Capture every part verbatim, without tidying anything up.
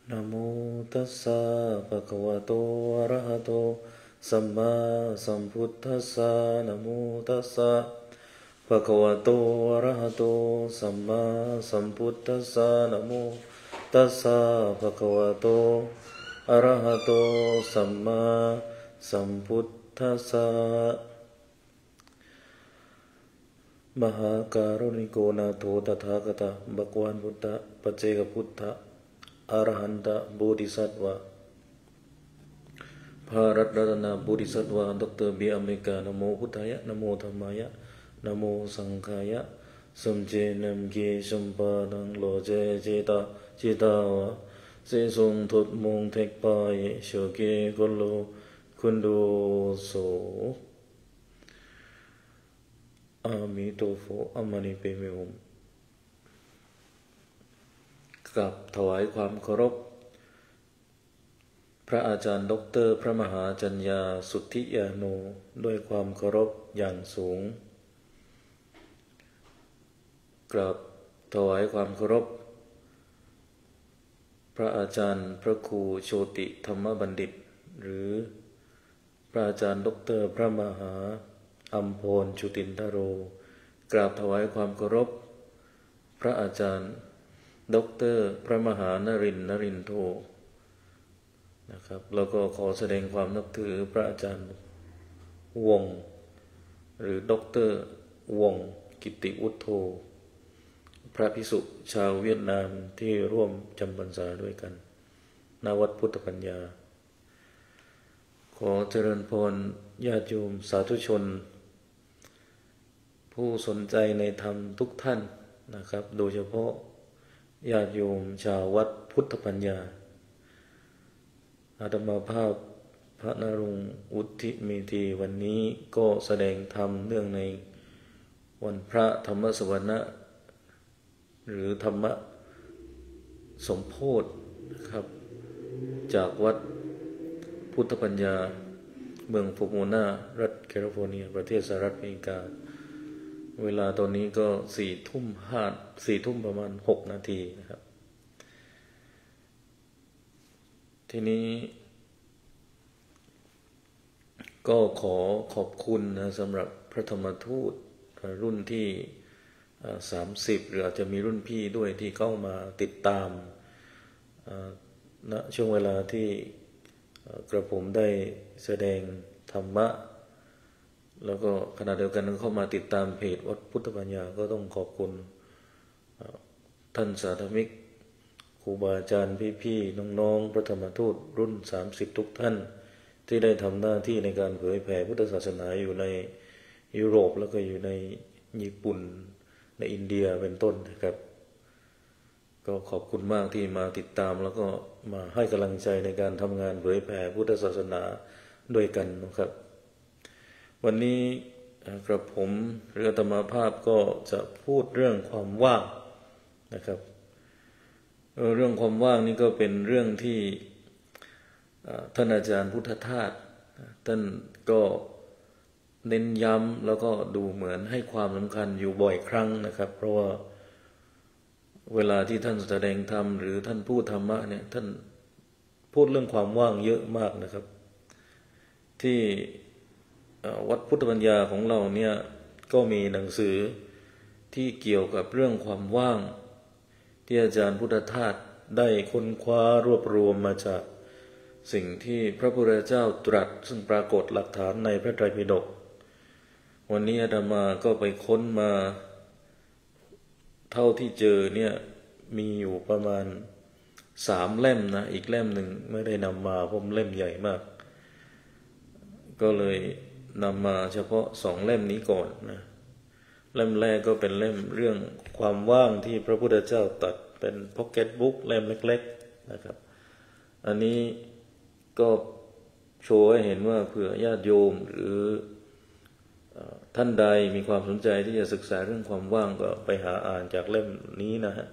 นะโมตัสสะภะคะวะโตอะระหะโตสัมมาสัมพุทธัสสะนะโมตัสสะภะคะวะโตอะระหะโตสัมมาสัมพุทธัสสะนะโมตัสสะภะคะวะโตอะระหะโตสัมมาสัมพุทธัสสะมหาการุณิโกนาโถตถาคตภควานพุทธปัจเจกพุทธอรหันตโบธิสัตวะพระรัตนโบธิสัตวะดรเบียอเมริกานะโมพุทธายะนะโมธัมมายะนะโมสังฆายะสัมเจนัมเกสัมปานังโลเจเจตาเจตาวะเสสงทุตมงเทกปายโชเกกุโลคุณดูโสอามิโตโฟอามานิเปเมหุมกับถวายความเคารพพระอาจารย์ดอกเตอรพระมหาจัญญาสุทธิยาโนด้วยความเคารพอย่างสูงกราบถวายความเคารพพระอาจารย์พระครูโชติธรรมบัณฑิตหรือพระอาจารย์ดอกเตอรพระมหาอัมพรชุตินทโรกราบถวายความเคารพพระอาจารย์ดอกเตอรพระมหานรินทร์นรินทร์โทนะครับแล้วก็ขอแสดงความนับถือพระอาจารย์วงหรือดอกเตอรวงกิติวุฒโธพระภิกษุชาวเวียดนามที่ร่วมจำพรรษาด้วยกันณวัดพุทธปัญญาขอเจริญพรญาติโยมสาธุชนผู้สนใจในธรรมทุกท่านนะครับโดยเฉพาะญาติโยมชาววัดพุทธปัญญาอาตมาภาพพระนรงค์อุทิเมธีวันนี้ก็แสดงธรรมเนื่องในวันพระธรรมสวนะหรือธรรมสมโพธินะครับจากวัดพุทธปัญญาเมืองฟูโมนารัฐแคลิฟอร์เนียประเทศสหรัฐอเมริกาเวลาตอนนี้ก็สี่ทุ่มห้าสี่ทุ่มประมาณหกนาทีนะครับทีนี้ก็ขอขอบคุณนะสำหรับพระธรรมทูตรุ่นที่สามสิบหรืออาจจะมีรุ่นพี่ด้วยที่เข้ามาติดตามณช่วงเวลาที่กระผมได้แสดงธรรมะแล้วก็ขณะเดียวกันก็เข้ามาติดตามเพจวัดพุทธปัญญาก็ต้องขอบคุณท่านสาธมิกครูบาอาจารย์พี่ๆน้องๆพระธรรมทูตรุ่นสามสิบทุกท่านที่ได้ทำหน้าที่ในการเผยแผ่พุทธศาสนาอยู่ในยุโรปแล้วก็อยู่ในญี่ปุ่นในอินเดียเป็นต้นนะครับก็ขอบคุณมากที่มาติดตามแล้วก็มาให้กำลังใจในการทำงานเผยแผ่พุทธศาสนาด้วยกันนะครับวันนี้กระผมหรืออาตมาภาพก็จะพูดเรื่องความว่างนะครับเรื่องความว่างนี่ก็เป็นเรื่องที่ท่านอาจารย์พุทธทาสท่านก็เน้นย้ำแล้วก็ดูเหมือนให้ความสำคัญอยู่บ่อยครั้งนะครับเพราะว่าเวลาที่ท่านแสดงธรรมหรือท่านพูดธรรมะเนี่ยท่านพูดเรื่องความว่างเยอะมากนะครับที่วัดพุทธปัญญาของเราเนี่ยก็มีหนังสือที่เกี่ยวกับเรื่องความว่างที่อาจารย์พุทธทาสได้ค้นคว้ารวบรวมมาจากสิ่งที่พระพุทธเจ้าตรัสซึ่งปรากฏหลักฐานในพระไตรปิฎกวันนี้อาตมาก็ไปค้นมาเท่าที่เจอเนี่ยมีอยู่ประมาณสามเล่มนะอีกเล่มหนึ่งไม่ได้นำมาเพราะเล่มใหญ่มากก็เลยนำมาเฉพาะสองเล่มนี้ก่อนนะเล่มแรกก็เป็นเล่มเรื่องความว่างที่พระพุทธเจ้าตรัสเป็นพ็อกเก็ตบุ๊กเล่มเล็กๆนะครับอันนี้ก็โชว์ให้เห็นว่าเผื่อญาติโยมหรือท่านใดมีความสนใจที่จะศึกษาเรื่องความว่างก็ไปหาอ่านจากเล่มนี้นะฮะ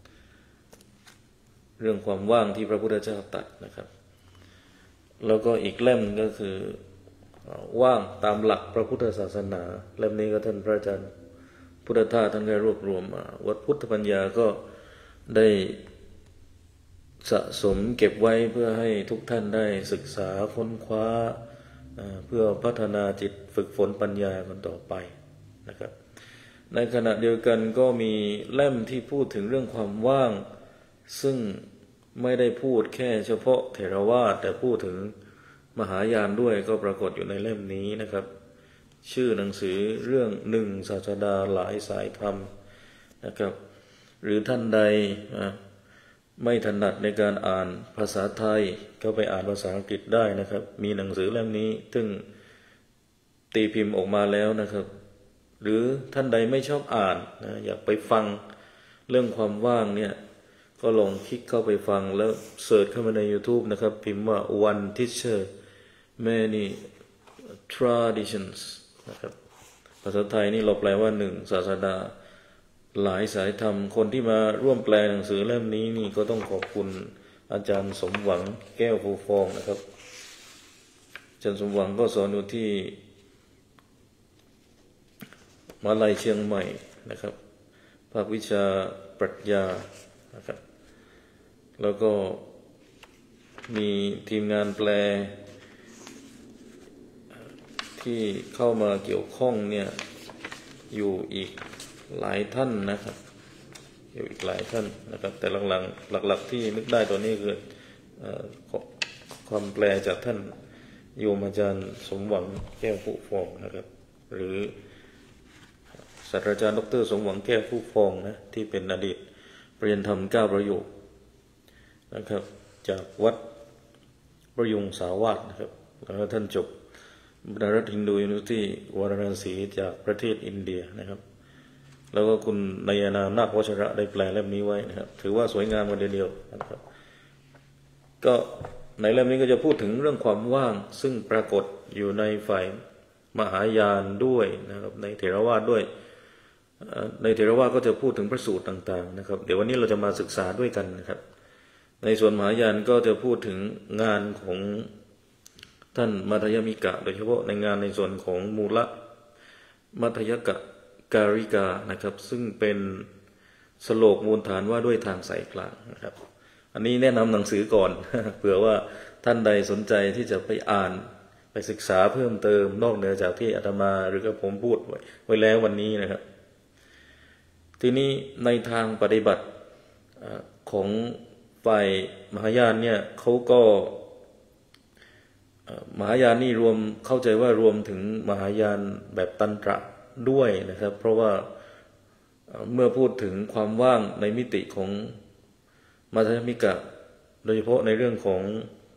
เรื่องความว่างที่พระพุทธเจ้าตรัสนะครับแล้วก็อีกเล่มก็คือว่างตามหลักพระพุทธศาสนาเล่มนี้ก็ท่านพระอาจารย์พุทธทาสท่านได้รวบรวมมาวัดพุทธปัญญาก็ได้สะสมเก็บไว้เพื่อให้ทุกท่านได้ศึกษาค้นคว้าเพื่อพัฒนาจิตฝึกฝนปัญญากันต่อไปนะครับในขณะเดียวกันก็มีเล่มที่พูดถึงเรื่องความว่างซึ่งไม่ได้พูดแค่เฉพาะเถรวาทแต่พูดถึงมหายานด้วยก็ปรากฏอยู่ในเล่มนี้นะครับชื่อหนังสือเรื่องหนึ่งศาสดาหลายสายธรรมนะครับหรือท่านใดไม่ถนัดในการอ่านภาษาไทยก็ไปอ่านภาษาอังกฤษได้นะครับมีหนังสือเล่มนี้ซึ่งตีพิมพ์ออกมาแล้วนะครับหรือท่านใดไม่ชอบอ่านนะอยากไปฟังเรื่องความว่างเนี่ยก็ลองคลิกเข้าไปฟังแล้วเสิร์ชเข้ามาใน YouTube นะครับพิมพ์ว่า one teacher many traditions นะครับภาษาไทยนี่เราแปลว่าหนึ่งศาสดาหลายสายธรรมคนที่มาร่วมแปลหนังสือเล่มนี้นี่ก็ต้องขอบคุณอาจารย์สมหวังแก้วภูฟองนะครับอาจารย์สมหวังก็สอนอยู่ที่มหาวิทยาลัยเชียงใหม่นะครับภาควิชาปรัชญานะครับแล้วก็มีทีมงานแปลที่เข้ามาเกี่ยวข้องเนี่ยอยู่อีกหลายท่านนะครับอยู่อีกหลายท่านนะครับแต่หลังๆหลักๆที่นึกได้ตัวนี้คือความแปลจากท่านโยมอาจารย์สมหวังแก้วผู้ฟองนะครับหรือศาสตราจารย์ดร.สมหวังแก้วผู้ฟองนะที่เป็นอดีตเรียนธรรมเก้าประโยคนะครับจากวัดประยุงสาวาสนะครับแล้วท่านจบบนารัตฮินดูยูนิเวอร์ซิตี้วาราณสีจากประเทศอินเดียนะครับแล้วก็คุณนายนานาควชระได้แปลเล่มนี้ไว้นะครับถือว่าสวยงามกันเดียวนะครับก็ในเล่มนี้ก็จะพูดถึงเรื่องความว่างซึ่งปรากฏอยู่ในฝ่ายมหายานด้วยนะครับในเถรวาทด้วยในเถรวาทก็จะพูดถึงพระสูตรต่างๆนะครับเดี๋ยววันนี้เราจะมาศึกษาด้วยกันนะครับในส่วนมหายานก็จะพูดถึงงานของท่านมัธยมิกะโดยเฉพาะในงานในส่วนของมูลมัธยกะการิกานะครับซึ่งเป็นสโลกมูลฐานว่าด้วยทางสายกลางนะครับอันนี้แนะนำหนังสือก่อน เผื่อว่าท่านใดสนใจที่จะไปอ่านไปศึกษาเพิ่มเติมนอกเหนือจากที่อาตมาหรือกับผมพูดไว้ไว้แล้ววันนี้นะครับทีนี้ในทางปฏิบัติของฝ่ายมหายานเนี่ยเขาก็มหายานนี่รวมเข้าใจว่ารวมถึงมหายานแบบตันตระด้วยนะครับเพราะว่าเมื่อพูดถึงความว่างในมิติของมัธยมิกะโดยเฉพาะในเรื่องของ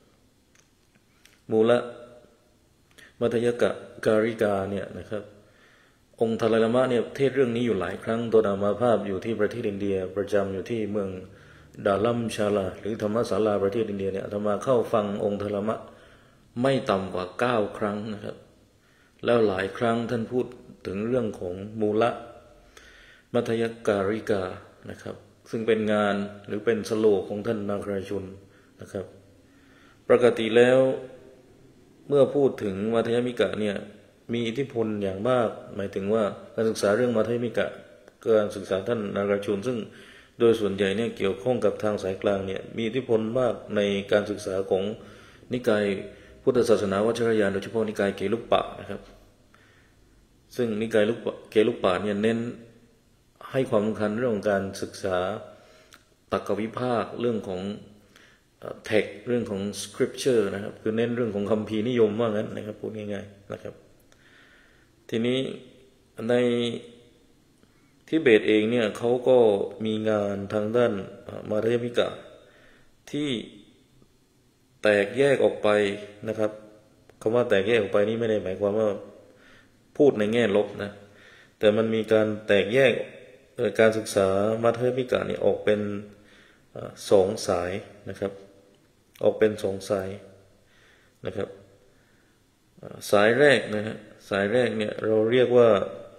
มูลมัธยกะการิกาเนี่ยนะครับองค์ทาลายลามะเนี่ยเทศเรื่องนี้อยู่หลายครั้งตัวนามาภาพอยู่ที่ประเทศอินเดียประจำอยู่ที่เมืองดาลัมชาลาหรือธรรมศาลาประเทศอินเดียเนี่ยอาตมาเข้าฟังองค์ทาลายลามะไม่ต่ำกว่าเก้าครั้งนะครับแล้วหลายครั้งท่านพูดถึงเรื่องของมูลมัธยการิกานะครับซึ่งเป็นงานหรือเป็นสโลกของท่านนาคราชุนนะครับปกติแล้วเมื่อพูดถึงมัธยมิกะเนี่ยมีอิทธิพลอย่างมากหมายถึงว่าการศึกษาเรื่องมัธยมิกะการศึกษาท่านนาคราชุนซึ่งโดยส่วนใหญ่เนี่ยเกี่ยวข้องกับทางสายกลางเนี่ยมีอิทธิพลมากในการศึกษาของนิกายพุทธศาสนาวัชรยานโดยเฉพาะนิกายเกลุปปะนะครับซึ่งนิกายเกลุปปะเนี่ยเน้นให้ความสำคัญเรื่องของการศึกษาตรรกวิภาคเรื่องของเทคเรื่องของ scripture นะครับคือเน้นเรื่องของคัมภีร์นิยมว่างั้นนะครับพูดง่ายๆนะครับทีนี้ในทิเบตเองเนี่ยเขาก็มีงานทางด้านมัธยมิกะที่แตกแยกออกไปนะครับคำว่าแตกแยกออกไปนี่ไม่ได้หมายความว่าพูดในแง่ลบนะแต่มันมีการแตกแยกการศึกษามัธยมิกะนี่ออกเป็นสองสายนะครับออกเป็นสองสายนะครับสายแรกนะฮะสายแรกเนี่ยเราเรียกว่า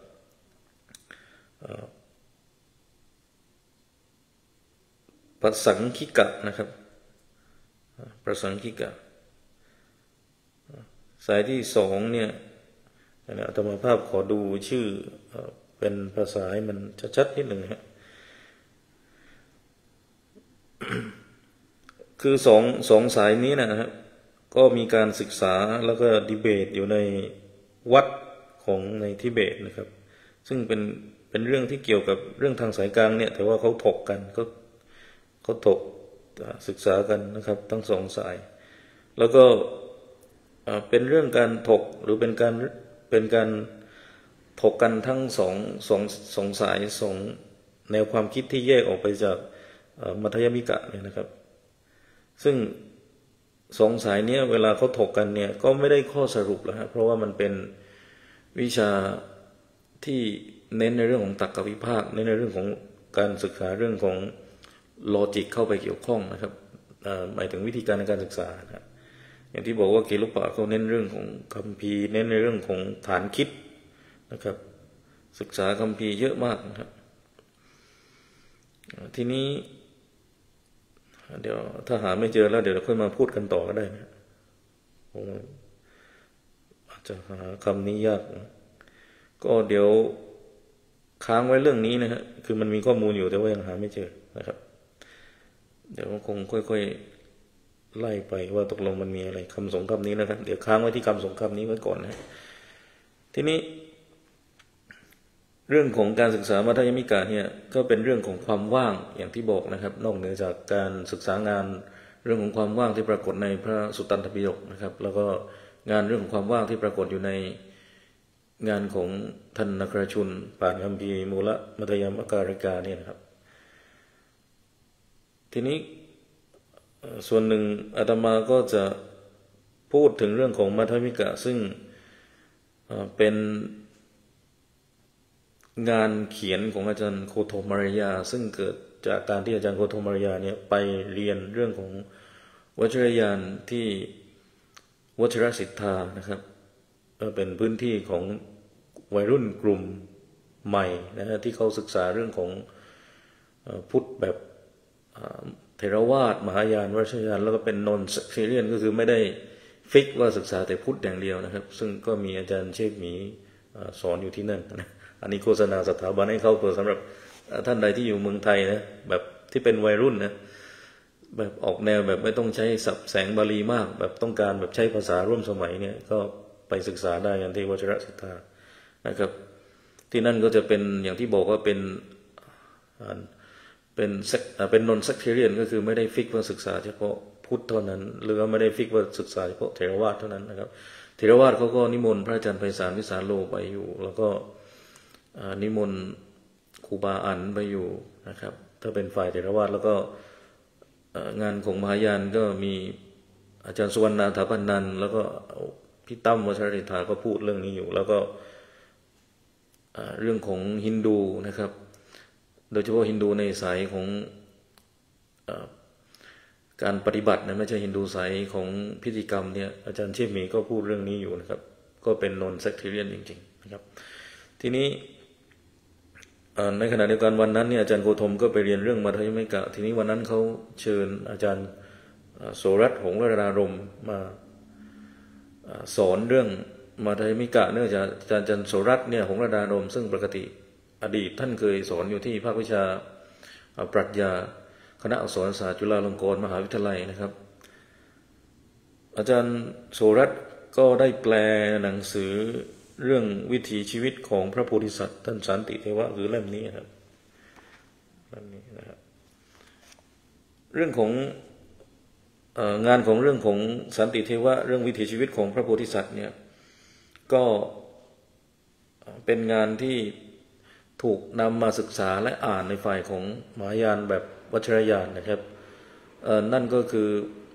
ปัสสังคิกะนะครับปัสสังคิกะสายที่สองเนี่ยอาตมาภาพขอดูชื่อเป็นภาษาให้มันชัดๆนิดหนึ่งฮะคือสองสองสายนี้นะครับก็มีการศึกษาแล้วก็ดีเบตอยู่ในวัดของในทิเบตนะครับซึ่งเป็นเป็นเรื่องที่เกี่ยวกับเรื่องทางสายกลางเนี่ยแต่ว่าเขาถกกันเขาเขาถกศึกษากันนะครับทั้งสองสายแล้วก็เป็นเรื่องการถกหรือเป็นการเป็นการถกกันทั้งสองสองสองสายสองแนวความคิดที่แยกออกไปจากมัธยมิกะเนี่ยนะครับซึ่งสองสายนี้เวลาเขาถกกันเนี่ยก็ไม่ได้ข้อสรุปแล้วครับเพราะว่ามันเป็นวิชาที่เน้นในเรื่องของตรรกวิพากษ์เน้นในเรื่องของการศึกษาเรื่องของลอจิกเข้าไปเกี่ยวข้องนะครับหมายถึงวิธีการในการศึกษานะครับอย่างที่บอกว่าเกลุปะเขาเน้นเรื่องของคัมภีร์เน้นในเรื่องของฐานคิดนะครับศึกษาคัมภีร์เยอะมากนะครับทีนี้เดี๋ยวถ้าหาไม่เจอแล้วเดี๋ยวเราค่อยมาพูดกันต่อก็ได้นะผมอาจจะหาคำนี้ยากนะก็เดี๋ยวค้างไว้เรื่องนี้นะฮะคือมันมีข้อมูลอยู่แต่ว่ายังหาไม่เจอนะครับเดี๋ยวคงค่อยๆไล่ไปว่าตกลงมันมีอะไรคำสองคำนี้นะครับเดี๋ยวค้างไว้ที่คำสองคำนี้ไว้ก่อนนะทีนี้เรื่องของการศึกษามัธยมิกะเนี่ยก็เป็นเรื่องของความว่างอย่างที่บอกนะครับนอกเหนือจากการศึกษางานเรื่องของความว่างที่ปรากฏในพระสุตตันตปิฎกนะครับแล้วก็งานเรื่องของความว่างที่ปรากฏอยู่ในงานของท่านนักชุนป่านคัมภีร์มูลมัธยมการิกาเนี่ยนะครับทีนี้ส่วนหนึ่งอาตมาก็จะพูดถึงเรื่องของมัธยมิกะซึ่งเป็นงานเขียนของอาจารย์โคโทมารยาซึ่งเกิดจากการที่อาจารย์โคโทมารยาเนี่ยไปเรียนเรื่องของวชิรยานที่วชิรสิทธานะครับเป็นพื้นที่ของวัยรุ่นกลุ่มใหม่นะฮะที่เขาศึกษาเรื่องของพุทธแบบเทรวาสมหายานวชิรยานแล้วก็เป็นนอนเซกเรียนก็คือไม่ได้ฟิกว่าศึกษาแต่พุทธอย่างเดียวนะครับซึ่งก็มีอาจารย์เชษฐ์หมีสอนอยู่ที่นั่นนะอันนี้โฆษณาสถาบันให้เข้าตัวสำหรับท่านใดที่อยู่เมืองไทยนะแบบที่เป็นวัยรุ่นนะแบบออกแนวแบบไม่ต้องใช้ศัพท์แสงบาลีมากแบบต้องการแบบใช้ภาษาร่วมสมัยเนี่ยก็ไปศึกษาได้กันที่วชิรสิทธานะครับที่นั่นก็จะเป็นอย่างที่บอกว่าเป็นเป็นเป็นนอนเซกเรียนก็คือไม่ได้ฟิกว่าศึกษาเฉพาะพุทธเท่านั้นหรือว่าไม่ได้ฟิกว่าศึกษาเฉพาะเทรวาสเท่านั้นนะครับเทรวาสเขาก็นิมนต์พระอาจารย์ไพศาลวิสาโลไปอยู่แล้วก็นิมนต์ครูบาอั๋นไปอยู่นะครับถ้าเป็นฝ่ายเถรวาทแล้วก็งานของมหายานก็มีอาจารย์สุวรรณาถาปนันท์แล้วก็พี่ตั้มวชรศิธาก็พูดเรื่องนี้อยู่แล้วก็เรื่องของฮินดูนะครับโดยเฉพาะฮินดูในสายของการปฏิบัตินะไม่ใช่ฮินดูสายของพิธีกรรมเนี่ยอาจารย์เชษฐ์หมีก็พูดเรื่องนี้อยู่นะครับก็เป็นนอนเซกเทเรียนจริงๆนะครับทีนี้ในขณะเดียวกันวันนั้นเนี่ยอาจารย์โกธมก็ไปเรียนเรื่องมัธยมิกะทีนี้วันนั้นเขาเชิญอาจารย์โสรัตน์หงส์รารมมาสอนเรื่องมัธยมิกะเนื่องจากอาจารย์จันโสรัตน์เนี่ยหงส์รารมซึ่งปกติอดีตท่านเคยสอนอยู่ที่ภาควิชาปรัชญาคณะอักษรศาสตร์จุฬาลงกรณ์มหาวิทยาลัยนะครับอาจารย์โสรัตน์ก็ได้แปลหนังสือเรื่องวิถีชีวิตของพระโพธิสัตว์ท่านสันติเทวะคือเล่มนี้ครับเล่มนี้นะครับเรื่องของเอ่องานของเรื่องของสันติเทวะเรื่องวิถีชีวิตของพระโพธิสัตว์เนี่ยก็เป็นงานที่ถูกนำมาศึกษาและอ่านในฝ่ายของมหายานแบบวัชรยานนะครับเอ่อนั่นก็คือ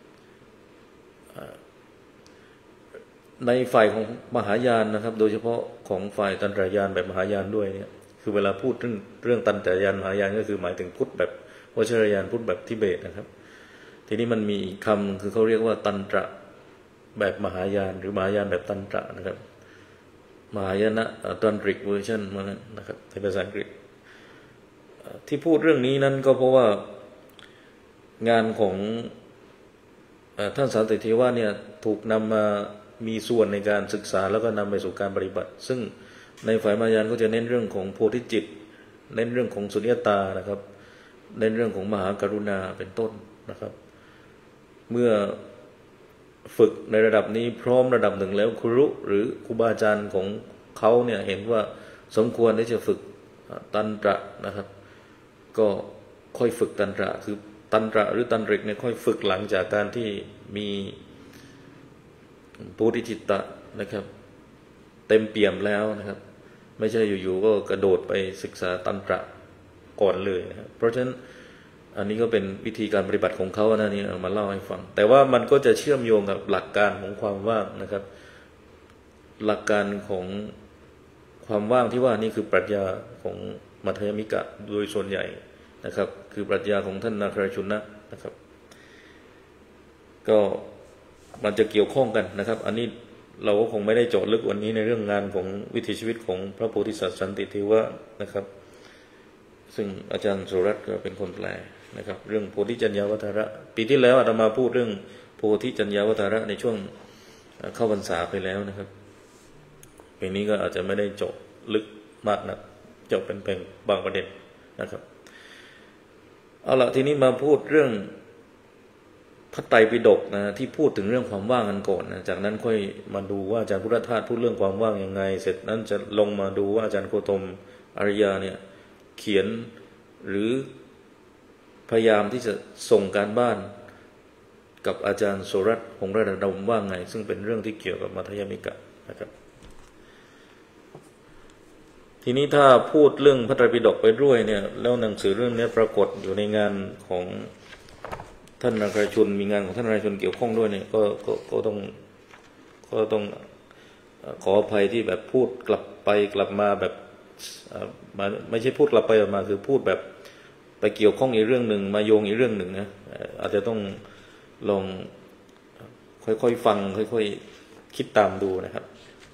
ในฝ่ายของมหายานนะครับโดยเฉพาะของฝ่ายตันตรยานแบบมหายานด้วยเนี่ยคือเวลาพูดเรื่องเรื่องตันตรยานมหายานก็คือหมายถึงพุทธแบบวชิรยานพุทธแบบทิเบตนะครับทีนี้มันมีอีกคำคือเขาเรียกว่าตันตระแบบมหายานหรือมหายานแบบตันตระนะครับมหายนะตันตริกเวอร์ชันมานั้นนะครับในภาษาอังกฤษที่พูดเรื่องนี้นั้นก็เพราะว่างานของท่านสันติเทวะเนี่ยถูกนำมามีส่วนในการศึกษาแล้วก็นำไปสู่การปฏิบัติซึ่งในฝ่ายมหายานก็จะเน้นเรื่องของโพธิจิตเน้นเรื่องของสุญญตานะครับเน้นเรื่องของมหากรุณาเป็นต้นนะครับเมื่อฝึกในระดับนี้พร้อมระดับหนึ่งแล้วครูหรือครูบาอาจารย์ของเขาเนี่ยเห็นว่าสมควรที่จะฝึกตันตระนะครับก็ค่อยฝึกตันตระคือตันตระหรือตันตริกเนี่ยค่อยฝึกหลังจากการที่มีปุถุจิตตะนะครับเต็มเปี่ยมแล้วนะครับไม่ใช่อยู่ๆก็กระโดดไปศึกษาตันตระก่อนเลยนะครับเพราะฉะนั้นอันนี้ก็เป็นวิธีการปฏิบัติของเขานะนี่เอามาเล่าให้ฟังแต่ว่ามันก็จะเชื่อมโยงกับหลักการของความว่างนะครับหลักการของความว่างที่ว่านี่คือปรัชญาของมัธยมิกะโดยส่วนใหญ่นะครับคือปรัชญาของท่านนาคราชุนะนะครับก็มันจะเกี่ยวข้องกันนะครับอันนี้เราก็คงไม่ได้เจาะลึกวันนี้ในเรื่องงานของวิถีชีวิตของพระโพธิสัตว์สันติเทวะนะครับซึ่งอาจารย์สุรัตน์ก็เป็นคนแปลนะครับเรื่องโพธิจัญญาวัฏระปีที่แล้วอาตมาพูดเรื่องโพธิจัญญาวัฏระในช่วงเข้าพรรษาไปแล้วนะครับปีนี้ก็อาจจะไม่ได้เจาะลึกมากนักเจาะเป็นเป็นบางประเด็นนะครับเอาละทีนี้มาพูดเรื่องพระไตรปิฎกนะที่พูดถึงเรื่องความว่างกันก่อนนะจากนั้นค่อยมาดูว่าอาจารย์พุทธทาสพูดเรื่องความว่างยังไงเสร็จนั้นจะลงมาดูว่าอาจารย์โคตมอริยาเนี่ยเขียนหรือพยายามที่จะส่งการบ้านกับอาจารย์สุรัตน์หงส์ระดมว่าไงซึ่งเป็นเรื่องที่เกี่ยวกับมัธยมิกะนะครับทีนี้ถ้าพูดเรื่องพระไตรปิฎกไปด้วยเนี่ยแล้วหนังสือเรื่องนี้ปรากฏอยู่ในงานของท่านนาคราชุนมีงานของท่านนาคราชุนเกี่ยวข้องด้วยเนี่ยก็ก็ก็ต้องก็ต้องขออภัยที่แบบพูดกลับไปกลับมาแบบไม่ใช่พูดกลับไปกลับมาคือพูดแบบไปเกี่ยวข้องอีกเรื่องหนึ่งมาโยงอีกเรื่องหนึ่งนะอาจจะต้องลองค่อยๆฟังค่อยๆคิดตามดูนะครับ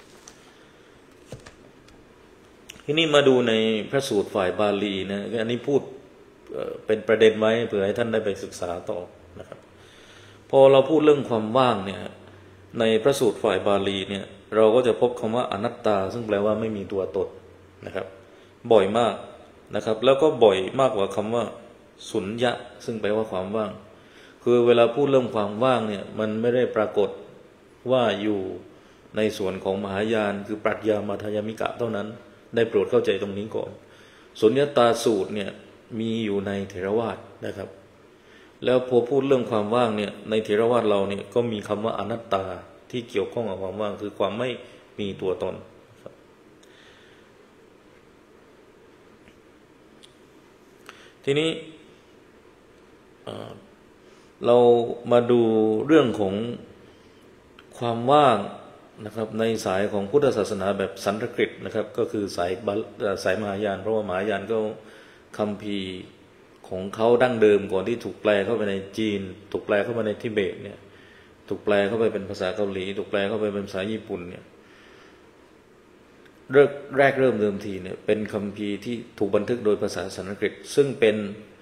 ทีนี้มาดูในพระสูตรฝ่ายบาลีนะอันนี้พูดเป็นประเด็นไว้เผื่อให้ท่านได้ไปศึกษาต่อนะครับพอเราพูดเรื่องความว่างเนี่ยในพระสูตรฝ่ายบาลีเนี่ยเราก็จะพบคำว่าอนัตตาซึ่งแปลว่าไม่มีตัวตนนะครับบ่อยมากนะครับแล้วก็บ่อยมากกว่าคำว่าสุญญะซึ่งแปลว่าความว่างคือเวลาพูดเรื่องความว่างเนี่ยมันไม่ได้ปรากฏว่าอยู่ในส่วนของมหายานคือปรัชญามัธยมิกะเท่านั้นได้โปรดเข้าใจตรงนี้ก่อนสุญญตาสูตรเนี่ยมีอยู่ในเถรวาทนะครับแล้วพอพูดเรื่องความว่างเนี่ยในเถรวาทเราเนี่ยก็มีคำว่าอนัตตาที่เกี่ยวข้องกับความว่างคือความไม่มีตัวตนทีนี้เรามาดูเรื่องของความว่างนะครับในสายของพุทธศาสนาแบบสันสกฤตนะครับก็คือสายสายมหายานเพราะว่ามหายานก็คัมภีร์ของเขาดั้งเดิมก่อนที่ถูกแปลเข้าไปในจีนถูกแปลเข้าไปในทิเบตเนี่ยถูกแปลเข้าไปเป็นภาษาเกาหลีถูกแปลเข้าไปเป็นภาษาญี่ปุ่นเนี่ยแรกแรกเริ่มเดิมทีเนี่ยเป็นคัมภีร์ที่ถูกบันทึกโดยภาษาสันสกฤตซึ่งเป็น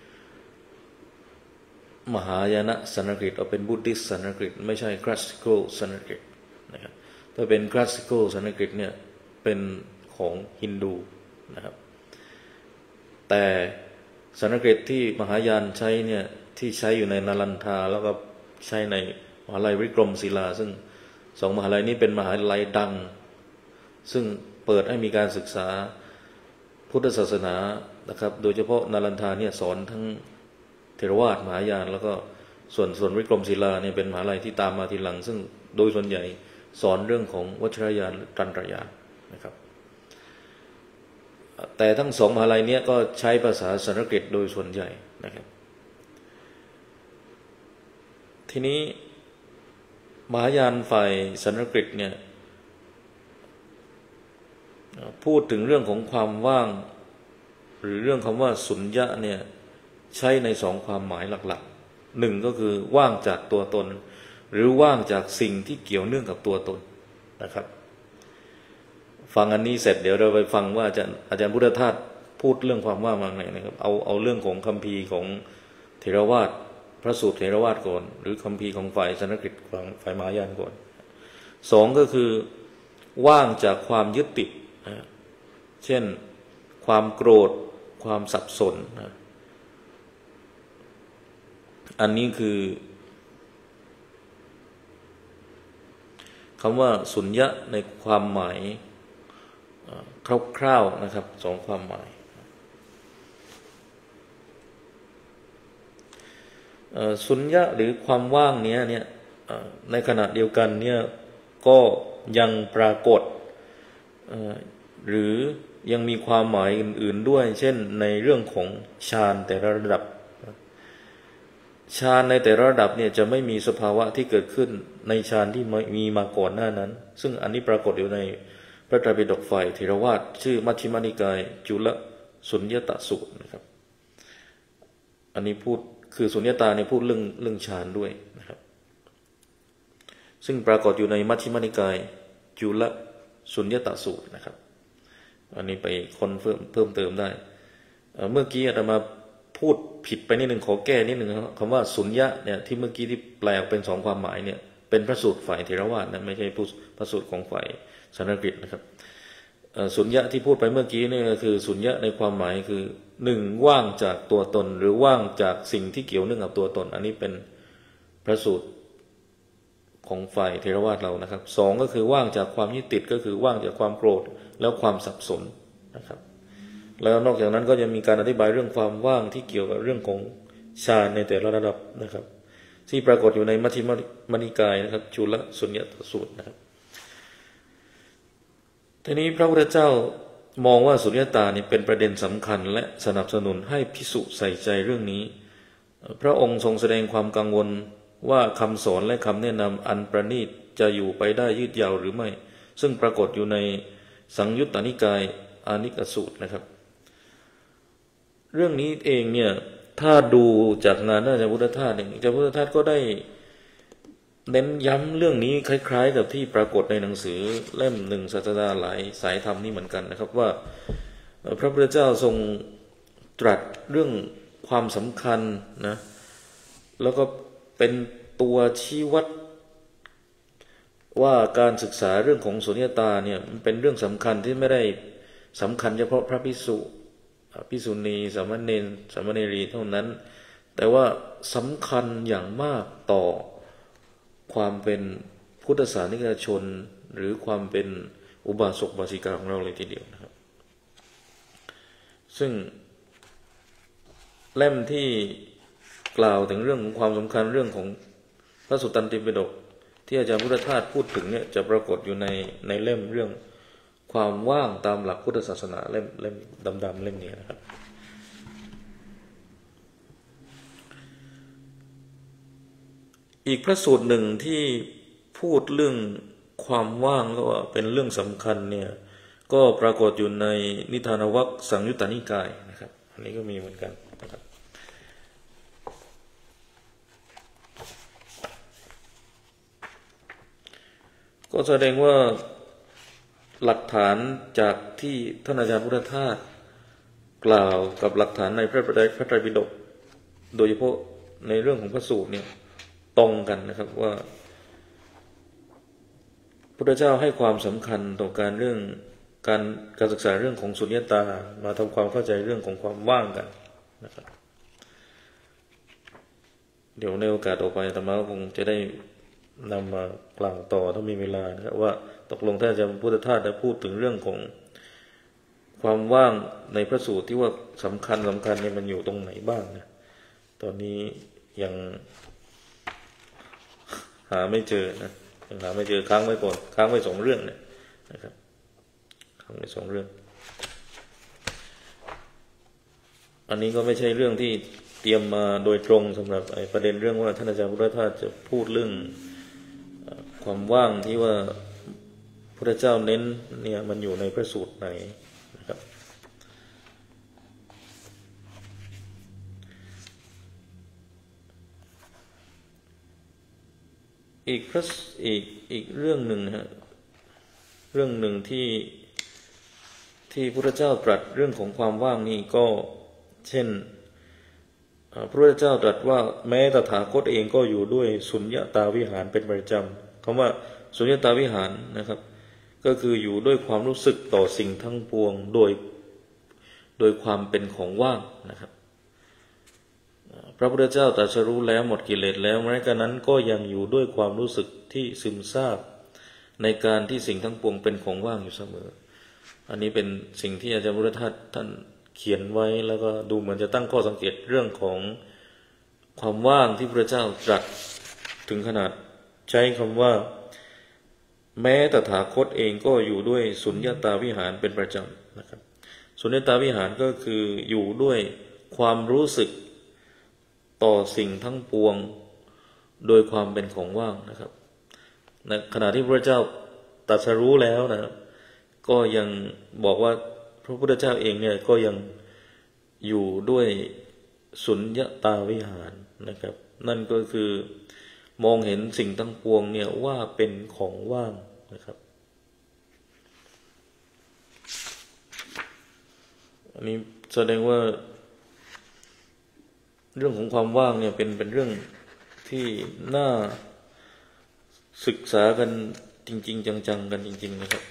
มหายานสันสกฤตเอาเป็นบุดดิสต์สันสกฤตไม่ใช่คลาสสิคอลสันสกฤตนะครับถ้าเป็นคลาสสิคอลสันสกฤตเนี่ยเป็นของฮินดูนะครับแต่สันสกฤตที่มหายานใช้เนี่ยที่ใช้อยู่ในนาลันทาแล้วก็ใช้ในมหาลัยวิกรมศิลาซึ่งสองมหาลัยนี้เป็นมหาลัยดังซึ่งเปิดให้มีการศึกษาพุทธศาสนานะครับโดยเฉพาะนาลันทาเนี่ยสอนทั้งเทรวาทมหายานแล้วก็ส่วนส่วนวิกรมศิลาเนี่ยเป็นมหาลัยที่ตามมาทีหลังซึ่งโดยส่วนใหญ่สอนเรื่องของวัชรยานตรันตรยานนะครับแต่ทั้งสองมหาลัยนี้ก็ใช้ภาษาสันสกฤตโดยส่วนใหญ่นะครับทีนี้มหายานฝ่ายสันสกฤตเนี่ยพูดถึงเรื่องของความว่างหรือเรื่องคำว่าสุญญะเนี่ยใช้ในสองความหมายหลักๆหนึ่งก็คือว่างจากตัวตนหรือว่างจากสิ่งที่เกี่ยวเนื่องกับตัวตนนะครับฟังอันนี้เสร็จเดี๋ยวเราไปฟังว่าอาจารย์อาจารย์พุทธทาสพูดเรื่องความว่างมาไงนะครับเอาเอาเรื่องของคัมภีร์ของเถรวาทพระสูตรเถรวาทก่อนหรือคัมภีร์ของฝ่ายสันสกฤตของฝ่ายมหายานก่อนสองก็คือว่างจากความยึดติดนะเช่นความโกรธความสับสนนะอันนี้คือำว่าสุญญะในความหมายคร่าวๆนะครับสองความหมายสุญญะหรือความว่างนี้เนี่ยในขณะเดียวกันเนี่ยก็ยังปรากฏหรือยังมีความหมายอื่นๆด้วยเช่นในเรื่องของฌานแต่ละระดับฌานในแต่ละระดับเนี่ยจะไม่มีสภาวะที่เกิดขึ้นในฌานที่มีมาก่อนหน้านั้นซึ่งอันนี้ปรากฏอยู่ในพระไตรปิฎกฝ่ายเถรวาทชื่อมัชฌิมานิกายจุลสุญญตสูตรนะครับอันนี้พูดคือสุญญตาเนี่ยพูดเรื่องเรื่องฌานด้วยนะครับซึ่งปรากฏอยู่ในมัชฌิมานิกายจุลสุญญตสูตรนะครับอันนี้ไปค้นเพิ่มเพิ่มเติมได้เมื่อกี้อาตมาพูดผิดไปนิดหนึ่งขอแก้นิดหนึ่งคำว่าสุญญะเนี่ยที่เมื่อกี้ที่แปลออกเป็นสองความหมายเนี่ยเป็นพระสูตรฝ่ายเถรวาทนะไม่ใช่พระสูตรของฝ่ายสันสกฤตนะครับสุญญะที่พูดไปเมื่อกี้นี่ก็คือสุญญะในความหมายคือหนึ่งว่างจากตัวตนหรือว่างจากสิ่งที่เกี่ยวเนื่องกับตัวตนอันนี้เป็นพระสูตรของฝ่ายเถรวาทเรานะครับสองก็คือว่างจากความยึดติดก็คือว่างจากความโกรธแล้วความสับสนนะครับแล้วนอกจากนั้นก็จะมีการอธิบายเรื่องความว่างที่เกี่ยวกับเรื่องของฌานในแต่ละระดับนะครับที่ปรากฏอยู่ในมัชฌิมานิกายนะครับจุลสุญญตสูตรนะครับทีนี้พระพุทธเจ้ามองว่าสุญญตานี่เป็นประเด็นสำคัญและสนับสนุนให้ภิกษุใส่ใจเรื่องนี้พระองค์ทรงแสดงความกังวลว่าคำสอนและคำแนะนำอันประณีตจะอยู่ไปได้ยืดยาวหรือไม่ซึ่งปรากฏอยู่ในสังยุตตนิกายอานิกสูตรนะครับเรื่องนี้เองเนี่ยถ้าดูจากงานอาจารย์พุทธทาสเนี่ยอาจารย์พุทธทาสก็ได้เน้นย้ำเรื่องนี้คล้ายๆกับที่ปรากฏในหนังสือเล่มหนึ่งศาสดาหลายสายธรรมนี่เหมือนกันนะครับว่าพระพุทธเจ้าทรงตรัสเรื่องความสำคัญนะแล้วก็เป็นตัวชี้วัดว่าการศึกษาเรื่องของสุญญตาเนี่ยมันเป็นเรื่องสำคัญที่ไม่ได้สำคัญเฉพาะพระภิกษุภิกษุณีสามเณรสามเณรีเท่านั้นแต่ว่าสำคัญอย่างมากต่อความเป็นพุทธศาสนิกชนหรือความเป็นอุบาสกอุบาสิกาของเราเลยทีเดียวนะครับซึ่งเล่มที่กล่าวถึงเรื่องของความสำคัญเรื่องของพระสุตตันติปิฎกที่อาจารย์พุทธทาสพูดถึงเนี่ยจะปรากฏอยู่ในในเล่มเรื่องความว่างตามหลักพุทธศาสนาเล่มเล่มดำๆเล่มนี้นะครับอีกพระสูตรหนึ่งที่พูดเรื่องความว่างก็ว่าเป็นเรื่องสำคัญเนี่ยก็ปรากฏอยู่ในนิทานวรรคสังยุตตนิกายนะครับอันนี้ก็มีเหมือนกันนะครับก็แสดงว่าหลักฐานจากที่ท่านอาจารย์พุทธทาสกล่าวกับหลักฐานในพระไตรพระไตรปิฎกโดยเฉพาะในเรื่องของพระสูตรเนี่ยตรงกันนะครับว่าพุทธเจ้าให้ความสำคัญต่อการเรื่องการการศึกษาเรื่องของสุญญตามาทำความเข้าใจเรื่องของความว่างกันนะครับเดี๋ยวในโอกาสต่อไปอาตมาคงจะได้นำมากล่าวต่อถ้ามีเวลานะครับว่าตกลงท่านอาจารย์พุทธทาสได้พูดถึงเรื่องของความว่างในพระสูตรที่ว่าสำคัญสำคัญเนี่ยมันอยู่ตรงไหนบ้างนะตอนนี้ยังหาไม่เจอนะยังหาไม่เจอค้างไว้ก่อนค้างไว้สองเรื่องเนี่ยนะครับค้างไว้สองเรื่องอันนี้ก็ไม่ใช่เรื่องที่เตรียมมาโดยตรงสำหรับประเด็นเรื่องว่าท่านอาจารย์พุทธทาสจะพูดเรื่องความว่างที่ว่าพระเจ้าเน้นเนี่ยมันอยู่ในพระสูตรไหนนะครับอีกพระอีกอีกเรื่องหนึ่งฮะเรื่องหนึ่งที่ที่พระเจ้าตรัสเรื่องของความว่างนี่ก็เช่นพระพุทธเจ้าตรัสว่าแม้ตถาคตเองก็อยู่ด้วยสุญญตาวิหารเป็นประจำคำว่าสุญญตาวิหารนะครับก็คืออยู่ด้วยความรู้สึกต่อสิ่งทั้งปวงโดยโดยความเป็นของว่างนะครับพระพุทธเจ้าตรัสรู้แล้วหมดกิเลสแล้วแม้กระนั้นก็ยังอยู่ด้วยความรู้สึกที่ซึมซาบในการที่สิ่งทั้งปวงเป็นของว่างอยู่เสมออันนี้เป็นสิ่งที่อาจารย์พุทธทาสท่านเขียนไว้แล้วก็ดูเหมือนจะตั้งข้อสังเกตเรื่องของความว่างที่พระเจ้าตรัสถึงขนาดใช้คำว่าแม้ตถาคตเองก็อยู่ด้วยสุญญตาวิหารเป็นประจำนะครับสุญญตาวิหารก็คืออยู่ด้วยความรู้สึกต่อสิ่งทั้งปวงโดยความเป็นของว่างนะครับในขณะที่พระเจ้าตรัสรู้แล้วนะครับก็ยังบอกว่าพระพุทธเจ้าเองเนี่ยก็ยังอยู่ด้วยสุญญตาวิหารนะครับนั่นก็คือมองเห็นสิ่งทั้งปวงเนี่ยว่าเป็นของว่างนะครับอันนี้แสดงว่าเรื่องของความว่างเนี่ยเป็นเป็นเรื่องที่น่าศึกษากันจริงๆจังๆกันจริงๆนะครับ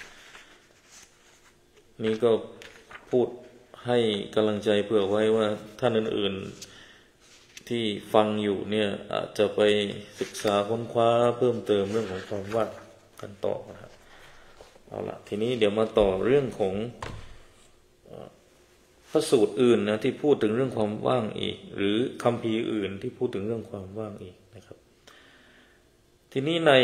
นี่ก็พูดให้กำลังใจเผื่อไว้ว่าท่านอื่นๆที่ฟังอยู่เนี่ยอาจจะไปศึกษาค้นคว้าเพิ่มเติมเรื่องของความว่างกันต่อนะครับเอาละทีนี้เดี๋ยวมาต่อเรื่องของพระสูตรอื่นนะที่พูดถึงเรื่องความว่างอีกหรือคัมภีร์อื่นที่พูดถึงเรื่องความว่างอีกนะครับทีนี้ใน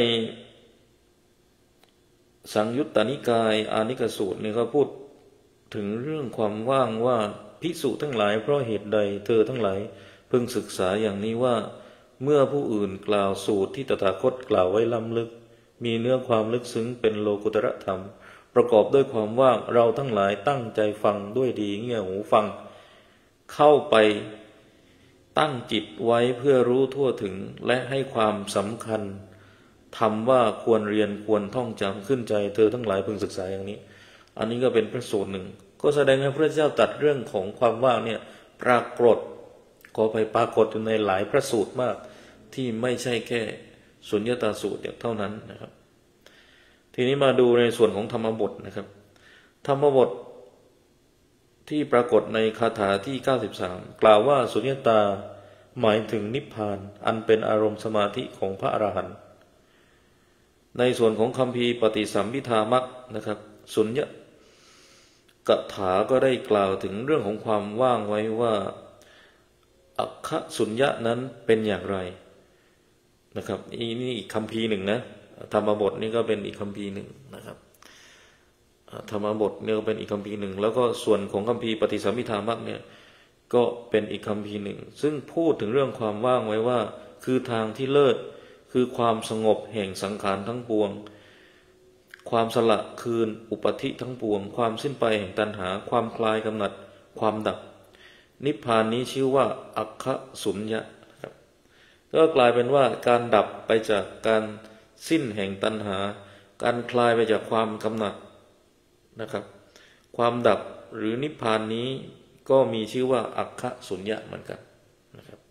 สังยุตตนิกายอานิกสูตรเนี่ยเขาพูดถึงเรื่องความว่างว่าภิกษุทั้งหลายเพราะเหตุใดเธอทั้งหลายพึงศึกษาอย่างนี้ว่าเมื่อผู้อื่นกล่าวสูตรที่ตถาคตกล่าวไว้ล้ำลึกมีเนื้อความลึกซึ้งเป็นโลกุตระธรรมประกอบด้วยความว่างเราทั้งหลายตั้งใจฟังด้วยดีเงี่ยหูฟังเข้าไปตั้งจิตไว้เพื่อรู้ทั่วถึงและให้ความสำคัญทำว่าควรเรียนควรท่องจำขึ้นใจเธอทั้งหลายพึงศึกษาอย่างนี้อันนี้ก็เป็นพระสูตรหนึ่งก็แสดงให้พระเจ้าตรัสเรื่องของความว่างเนี่ยปรากฏก็ไปปรากฏอยู่ในหลายพระสูตรมากที่ไม่ใช่แค่สุญญตาสูตรเท่านั้นนะครับทีนี้มาดูในส่วนของธรรมบทนะครับธรรมบทที่ปรากฏในคาถาที่เก้าสิบสามกล่าวว่าสุญญตาหมายถึงนิพพานอันเป็นอารมณ์สมาธิของพระอรหันต์ในส่วนของคัมภีร์ปฏิสัมภิธามัคนะครับสุญญกถาก็ได้กล่าวถึงเรื่องของความว่างไว้ว่าอัคคสุญญะนั้นเป็นอย่างไรนะครับนี่อีกคัมภีร์หนึ่งนะธรรมบทนี่ก็เป็นอีกคัมภีร์หนึ่งนะครับธรรมบทเนี่ยเป็นอีกคัมภีร์หนึ่งแล้วก็ส่วนของคัมภีร์ปฏิสัมภิธามัคเนี่ยก็เป็นอีกคัมภีร์หนึ่งซึ่งพูดถึงเรื่องความว่างไว้ว่าคือทางที่เลิศคือความสงบแห่งสังขารทั้งปวงความสละคืนอุปธิทั้งปวงความสิ้นไปแห่งตัณหาความคลายกำหนัดความดับนิพพานนี้ชื่อว่าอัคคสุญญะครับก็กลายเป็นว่าการดับไปจากการสิ้นแห่งตัณหาการคลายไปจากความกำหนัดนะครับความดับหรือนิพพานนี้ก็มีชื่อว่าอัคคสุญญะเหมือนกันนะครับ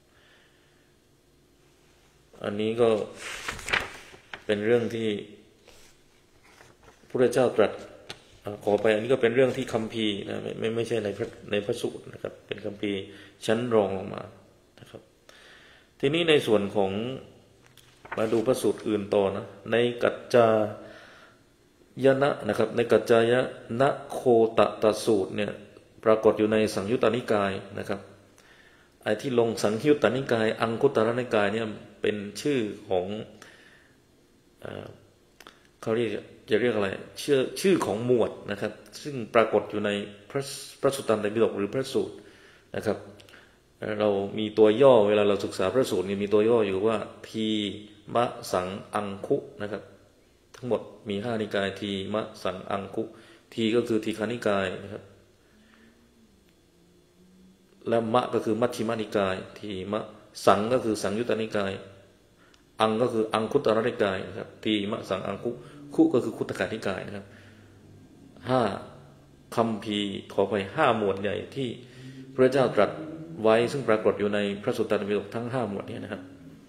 อันนี้ก็เป็นเรื่องที่พระเจ้าตรัสขอไปอันนี้ก็เป็นเรื่องที่คัมภีร์นะไม่ไม่ไม่ใช่ในพระในพระสูตรนะครับเป็นคัมภีร์ชั้นรองลงมานะครับทีนี้ในส่วนของมาดูพระสูตรอื่นต่อนะในกัจจายนะนะครับในกัจจายนะโคตตสูตรเนี่ยปรากฏอยู่ในสังยุตตนิกายนะครับไอ้ที่ลงสังยุตตนิกายอังคุตตรนิกายเนี่ยเป็นชื่อของเขาเรียกจะเรียกอะไรชื่อชื่อของหมวดนะครับซึ่งปรากฏอยู่ในพระพระสุตตันตปิฎกหรือพระสูตรนะครับเรามีตัวย่อเวลาเราศึกษาพระสูตรนี่มีตัวย่ออยู่ว่าทีมะสังอังคุนะครับทั้งหมดมีห้านิกายทีมะสังอังคุทีก็คือทีฆานิกายนะครับและมะก็คือมัชฌิมานิกายทีมะสังก็คือสังยุตตนิกายอังก็คืออังคุตตรนิกายนะครับทีมะสังอังคุคุก็คือคุตตกนิกายนะครับห้าคัมภีร์ขอไปห้าหมวดใหญ่ที่พระเจ้าตรัสไว้ซึ่งปรากฏอยู่ในพระสุตตันตปิฎกทั้งห้าหมวดนี้นะครับ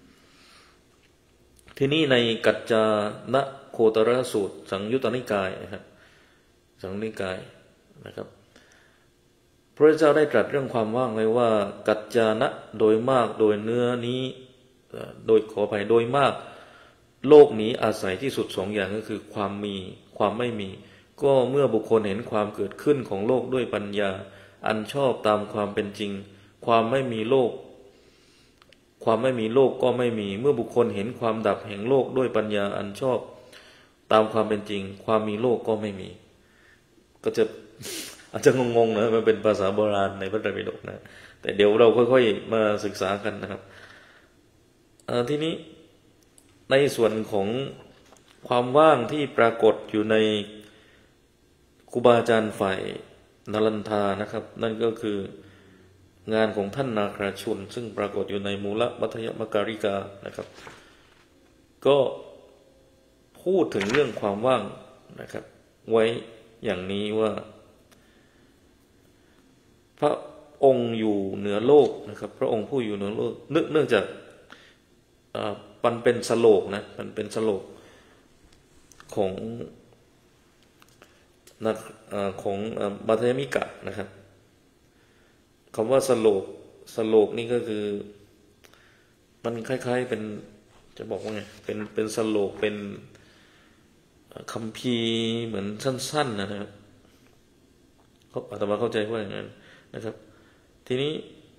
ที่นี่ในกัจจานะโคตรสูตรสังยุตตนิกายนะครับสังยุตตนิกายนะครับพระเจ้าได้ตรัสเรื่องความว่างไว้ว่ากัจจานะโดยมากโดยเนื้อนี้โดยขออภัยโดยมากโลกนี้อาศัยที่สุดสองอย่างก็คือความมีความไม่มีก็เมื่อบุคคลเห็นความเกิดขึ้นของโลกด้วยปัญญาอันชอบตามความเป็นจริงความไม่มีโลกความไม่มีโลกก็ไม่มีเมื่อบุคคลเห็นความดับแห่งโลกด้วยปัญญาอันชอบตามความเป็นจริงความมีโลกก็ไม่มีก็จะอาจจะงงๆนะมันเป็นภาษาโบราณในพระไตรปิฎกนะแต่เดี๋ยวเราค่อยๆมาศึกษากันนะครับทีนี้ในส่วนของความว่างที่ปรากฏอยู่ในครูบาอาจารย์ฝ่ายนรันทานะครับนั่นก็คืองานของท่านนาคราชุนซึ่งปรากฏอยู่ในมูลมัทยมการิกานะครับก็พูดถึงเรื่องความว่างนะครับไว้อย่างนี้ว่าพระองค์อยู่เหนือโลกนะครับพระองค์ผู้อยู่เหนือโลกเนื่องจากมันเป็นสโลกนะมันเป็นสโลกของนักของมัทยมิกะนะครับคำว่าสโลกสโลกนี่ก็คือมันคล้ายๆเป็นจะบอกว่าไงเป็นเป็นสโลกเป็นคัมภีร์เหมือนสั้นๆนะครับเขาอาตมาเข้าใจว่าอย่างนั้นนะครับทีนี้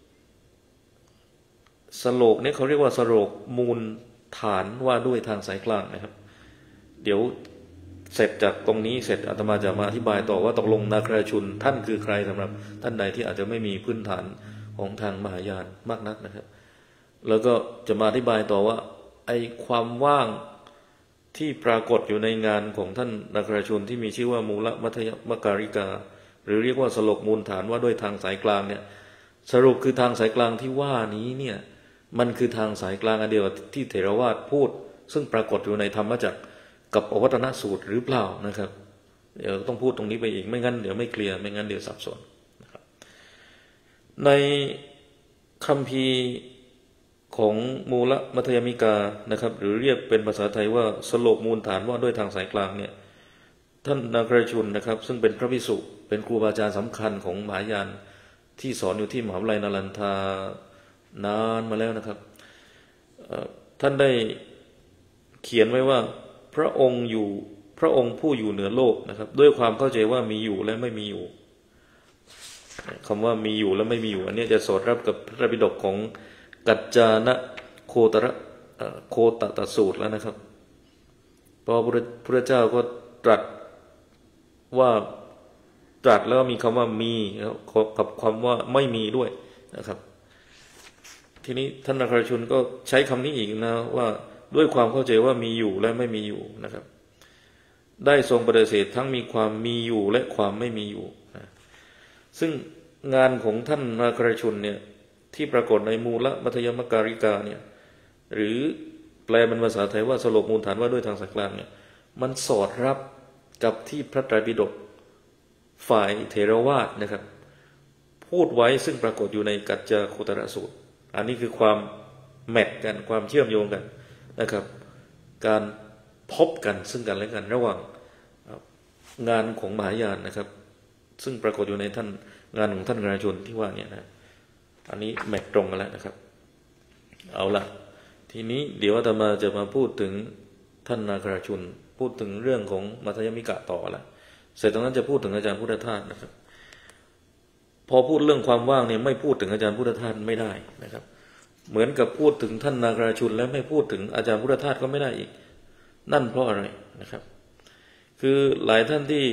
สโลกนี้เขาเรียกว่าสโลกมูลฐานว่าด้วยทางสายกลางนะครับเดี๋ยวเสร็จจากตรงนี้เสร็จอาตมาจะมาอธิบายต่อว่าตกลงนาคราชุนท่านคือใครสำหรับท่านใดที่อาจจะไม่มีพื้นฐานของทางมหายานมากนักนะครับแล้วก็จะมาอธิบายต่อว่าไอ้ความว่างที่ปรากฏอยู่ในงานของท่านนาคราชุนที่มีชื่อว่ามูลมัทยมการิกาหรือเรียกว่าสโลกมูลฐานว่าด้วยทางสายกลางเนี่ยสรุปคือทางสายกลางที่ว่านี้เนี่ยมันคือทางสายกลางอันเดียวที่เถรวาทพูดซึ่งปรากฏอยู่ในธรรมจักรกับอวัตนสูตรหรือเปล่านะครับเดี๋ยวต้องพูดตรงนี้ไปอีกไม่งั้นเดี๋ยวไม่เคลียร์ไม่งั้นเดี๋ยวสับสนนะครับในคัมภีร์ของมูลมัทยมิกานะครับหรือเรียกเป็นภาษาไทยว่าสโลกมูลฐานว่าด้วยทางสายกลางเนี่ยท่านนาคราชุนนะครับซึ่งเป็นพระภิกษุเป็นครูบาอาจารย์สำคัญของมหายานที่สอนอยู่ที่มหาวิทยาลัยนาลันทานานมาแล้วนะครับท่านได้เขียนไว้ว่าพระองค์อยู่พระองค์ผู้อยู่เหนือโลกนะครับด้วยความเข้าใจว่ามีอยู่และไม่มีอยู่คำว่ามีอยู่และไม่มีอยู่อันนี้จะสอดรับกับพระไตรปิฎกของกัจจานะโคตระโคตตสูตรแล้วนะครับเพราะพระพุทธเจ้าก็ตรัสว่าตรัสแล้วมีคำว่ามีกับคำว่าไม่มีด้วยนะครับทีนี้ท่านนาคราชุนก็ใช้คำนี้อีกนะว่าด้วยความเข้าใจว่ามีอยู่และไม่มีอยู่นะครับได้ทรงปฏิเสธทั้งมีความมีอยู่และความไม่มีอยู่นะซึ่งงานของท่านนาคราชุนเนี่ยที่ปรากฏในมูลมัทยมการิกาเนี่ยหรือแปลเป็นภาษาไทยว่าสโลกมูลฐานว่าด้วยทางสายกลางเนี่ยมันสอดรับกับที่พระไตรปิฎกฝ่ายเถรวาทนะครับพูดไว้ซึ่งปรากฏอยู่ในกัจจาโคตรสูตรอันนี้คือความแมทกันความเชื่อมโยงกันนะครับการพบกันซึ่งกันและกันระหว่างงานของมหายานนะครับซึ่งปรากฏอยู่ในท่านงานของท่านนาคราชุนที่ว่าเนี่ยนะอันนี้แมทตรงกันแล้วนะครับเอาละทีนี้เดี๋ยวอาตมาจะมาพูดถึงท่านนาคราชุนพูดถึงเรื่องของมัทยมิกะต่อละเสร็จตรงนั้นจะพูดถึงอาจารย์พุทธทาสนะครับพอพูดเรื่องความว่างเนี่ยไม่พูดถึงอาจารย์พุทธทาสไม่ได้นะครับเหมือนกับพูดถึงท่านนาคราชุนแล้วไม่พูดถึงอาจารย์พุทธทาสก็ไม่ได้อีกนั่นเพราะอะไรนะครับคือหลายท่านที่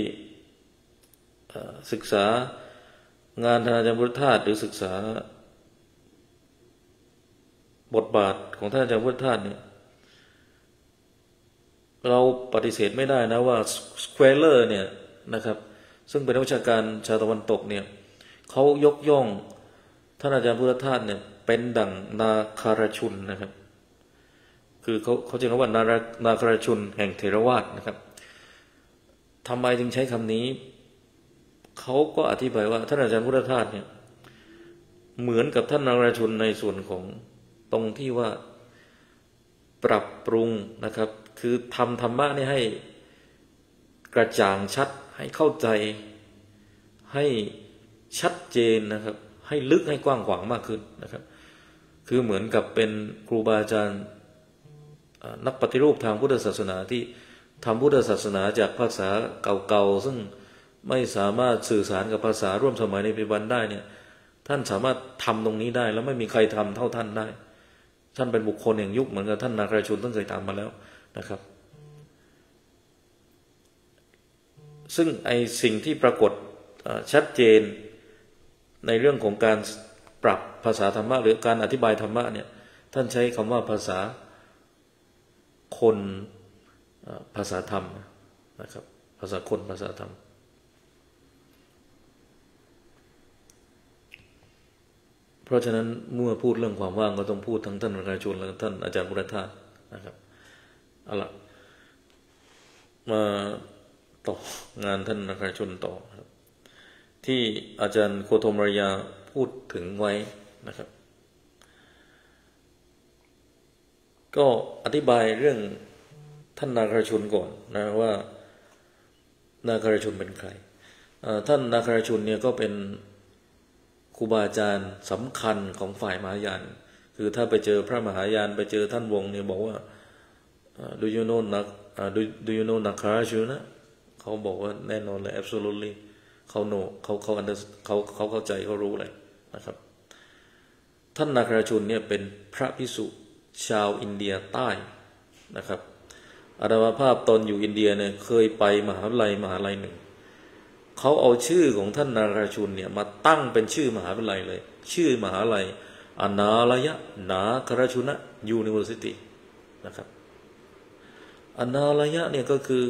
ศึกษางานท่านอาจารย์พุทธทาสหรือศึกษาบทบาทของท่านอาจารย์พุทธทาสเนี่ยเราปฏิเสธไม่ได้นะว่าสแควเลอร์เนี่ยนะครับซึ่งเป็นนักวิชาการชาวตะวันตกเนี่ยเขายกย่องท่านอาจารย์พุทธทาสเนี่ยเป็นดั่งนาคาราชุนนะครับคือเขาเขาจึงเรียกว่านานาคาราชุนแห่งเถรวาทนะครับทำไมจึงใช้คำนี้เขาก็อธิบายว่าท่านอาจารย์พุทธทาสเนี่ยเหมือนกับท่านนาคาราชุนในส่วนของตรงที่ว่าปรับปรุงนะครับคือทำธรรมะนี่ให้กระจ่างชัดให้เข้าใจให้ชัดเจนนะครับให้ลึกให้กว้างขวางมากขึ้นนะครับคือเหมือนกับเป็นครูบาอาจารย์นักปฏิรูปทางพุทธศาสนาที่ทำพุทธศาสนาจากภาษาเก่าๆซึ่งไม่สามารถสื่อสารกับภาษาร่วมสมัยในปัจจุบันได้เนี่ยท่านสามารถทำตรงนี้ได้แล้วไม่มีใครทำเท่าท่านได้ท่านเป็นบุคคลแห่งยุคเหมือนกับท่านนาคราชุนท่านเคยทำมาแล้วนะครับซึ่งไอสิ่งที่ปรากฏชัดเจนในเรื่องของการปรับภาษาธรรมะหรือการอธิบายธรรมะเนี่ยท่านใช้คำว่าภาษาคนภาษาธรรมนะครับภาษาคนภาษาธรรมเพราะฉะนั้นเมื่อพูดเรื่องความว่างก็ต้องพูดทั้งท่านนาคราชุนและท่านอาจารย์บุรธานะครับเอาละมาต่องานท่านนาคราชุนต่อครับที่อาจารย์โคธมรยาพูดถึงไว้นะครับก็อธิบายเรื่องท่านนาคราชุนก่อนนะว่านาคราชุนเป็นใครท่านนาคราชุนเนี่ยก็เป็นครูบาอาจารย์สำคัญของฝ่ายมหายานคือถ้าไปเจอพระมหายานไปเจอท่านวงเนี่ยบอกว่า do you know นัก do do you know นาคราชุนนะเขาบอกว่าแน่นอนเลย absolutely เขาโนเขาเขาอันเขาเขาเข้าใจเขารู้เลยนะครับท่านนาคราชุนเนี่ยเป็นพระภิกษุชาวอินเดียใต้นะครับอาตมาภาพตอนอยู่อินเดียเนี่ยเคยไปมหาวิทยาลัยมหาลัยหนึ่งเขาเอาชื่อของท่านนาคราชุนเนี่ยมาตั้งเป็นชื่อมหาวิทยาลัยเลยชื่อมหาลัยอนาลยนาคราชุนะยูนิเวอร์ซิตี้นะครับอนาลยเนี่ยก็คือ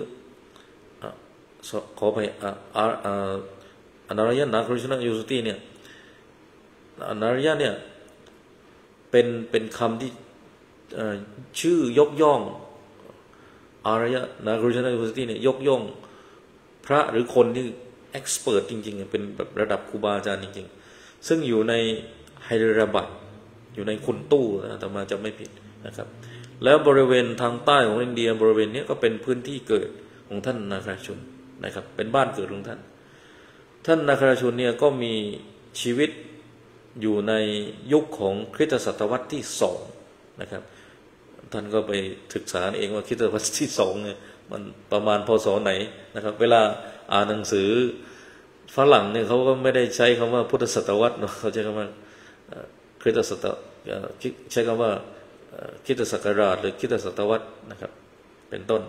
ขอไปอนาลยนาคราชุนะยูนิเวอร์ซิตี้เนี่ยอนาลยเนี่ยเป็นเป็นคำที่ชื่อยกย่องอารยนาคราชุนะยูนิเวอร์ซิตี้เนี่ยยกย่องพระหรือคนที่เอ็กซ์เพิร์ทจริงๆเป็นแบบระดับครูบาอาจารย์จริงๆซึ่งอยู่ในไฮเดราบัดอยู่ในคุนตู้นะแต่มาจะไม่ผิดนะครับแล้วบริเวณทางใต้ของอินเดียบริเวณนี้ก็เป็นพื้นที่เกิดของท่านนาคราชุนนะครับเป็นบ้านเกิดของท่านท่านนาคราชุนเนี่ยก็มีชีวิตอยู่ในยุคของคริสตศตวรรษที่สองนะครับท่านก็ไปศึกษาเองว่าคริสตศตวรรษที่สองเนี่ยมันประมาณพ.ศ.ไหนนะครับเวลาอ่านหนังสือฝรั่งเนี่ยเขาก็ไม่ได้ใช้คำว่าพุทธศตวรรษเนาะเขาใช้คำว่าคริสตศตวรรษใช้คำว่าคริสตศักราชหรือคริสตศตวรรษนะครับเป็นต้น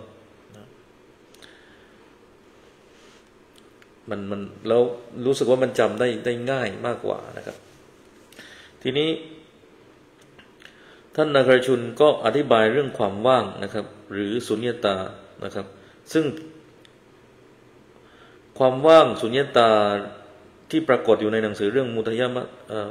มันมันแล้วรู้สึกว่ามันจำได้ได้ง่ายมากกว่านะครับทีนี้ท่านนาคราชุนก็อธิบายเรื่องความว่างนะครับหรือสุญญตานะครับซึ่งความว่างสุญญตาที่ปรากฏอยู่ในหนังสือเรื่องมุทยม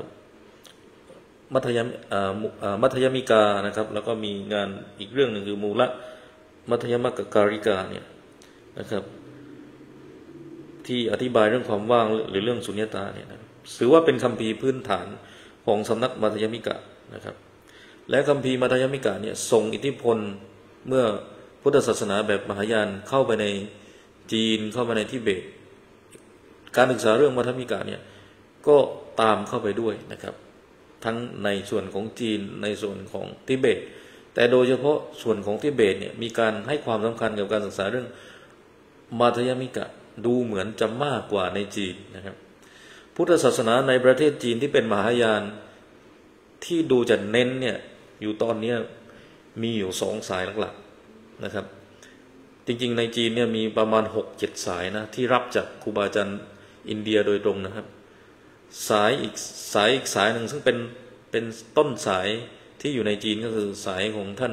มัธยมมัธยมิกานะครับแล้วก็มีงานอีกเรื่องหนึ่งคือมูลมัธยมการิกาเนี่ยนะครับที่อธิบายเรื่องความว่างหรือเรื่องสุญญตาเนี่ยนะถือว่าเป็นคัมภีร์พื้นฐานของสำนักมัธยมิกานะครับและคัมภีร์มัธยมิกาเนี่ยส่งอิทธิพลเมื่อพุทธศาสนาแบบมหายานเข้าไปในจีนเข้ามาในทิเบตการศึกษาเรื่องมัธยมิกาเนี่ยก็ตามเข้าไปด้วยนะครับทั้งในส่วนของจีนในส่วนของทิเบตแต่โดยเฉพาะส่วนของทิเบตเนี่ยมีการให้ความสำคัญกับการศึกษาเรื่องมัธยมิกะดูเหมือนจะมากกว่าในจีนนะครับพุทธศาสนาในประเทศจีนที่เป็นมหายานที่ดูจะเน้นเนี่ยอยู่ตอนนี้มีอยู่สองสายหลักๆนะครับจริงๆในจีนเนี่ยมีประมาณ หกเจ็ด สายนะที่รับจากครูบาอาจารย์อินเดียโดยตรงนะครับสายอีกสายอีกสายหนึ่งซึ่งเป็นเป็นต้นสายที่อยู่ในจีนก็คือสายของท่าน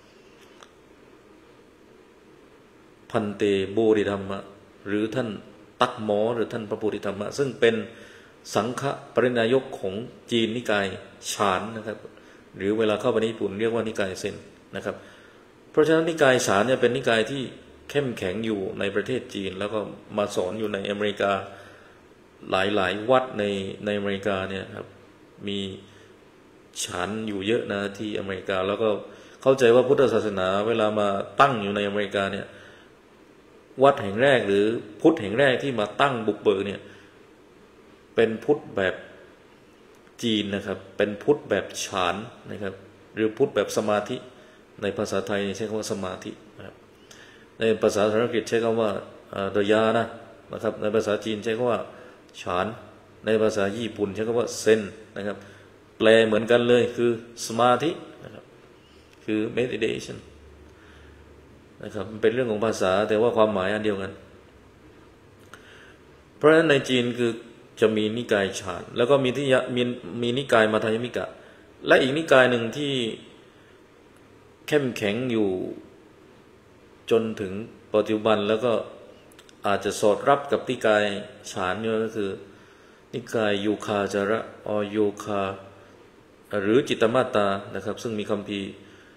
พันเตโบริธรรมะหรือท่านตักหมอหรือท่านพระโพธิธรรมะซึ่งเป็นสังฆปรินายกของจีนนิกายฉานนะครับหรือเวลาเข้าไปในญี่ปุ่นเรียกว่านิกายเซนนะครับเพราะฉะนั้นนิกายฉานเนี่ยเป็นนิกายที่เข้มแข็งอยู่ในประเทศจีนแล้วก็มาสอนอยู่ในอเมริกาหลายๆวัดในในอเมริกาเนี่ยครับมีฉันอยู่เยอะนะที่อเมริกาแล้วก็เข้าใจว่าพุทธศาสนาเวลามาตั้งอยู่ในอเมริกาเนี่ยวัดแห่งแรกหรือพุทธแห่งแรกที่มาตั้งบุกเบิกเนี่ยเป็นพุทธแบบจีนนะครับเป็นพุทธแบบฌานนะครับหรือพุทธแบบสมาธิในภาษาไทยใช้คำว่าสมาธินะครับในภาษาสันสกฤตใช้คำว่าดยานะนะครับในภาษาจีนใช้คำว่าฌานในภาษาญี่ปุ่นใช้คำว่าเซนนะครับแปลเหมือนกันเลยคือสมาธินะครับคือ meditation นะครับมันเป็นเรื่องของภาษาแต่ว่าความหมายอันเดียวกันเพราะฉะนั้นในจีนคือจะมีนิกายฌานแล้วก็มีที่มีมีนิกายมัธยมิกะและอีกนิกายหนึ่งที่เข้มแข็งอยู่จนถึงปัจจุบันแล้วก็อาจจะสอดรับกับนิกายฌานนี่ก็คือนิกายโยคาจาระอโยคาหรือจิตตมาตานะครับซึ่งมีคัมภีร์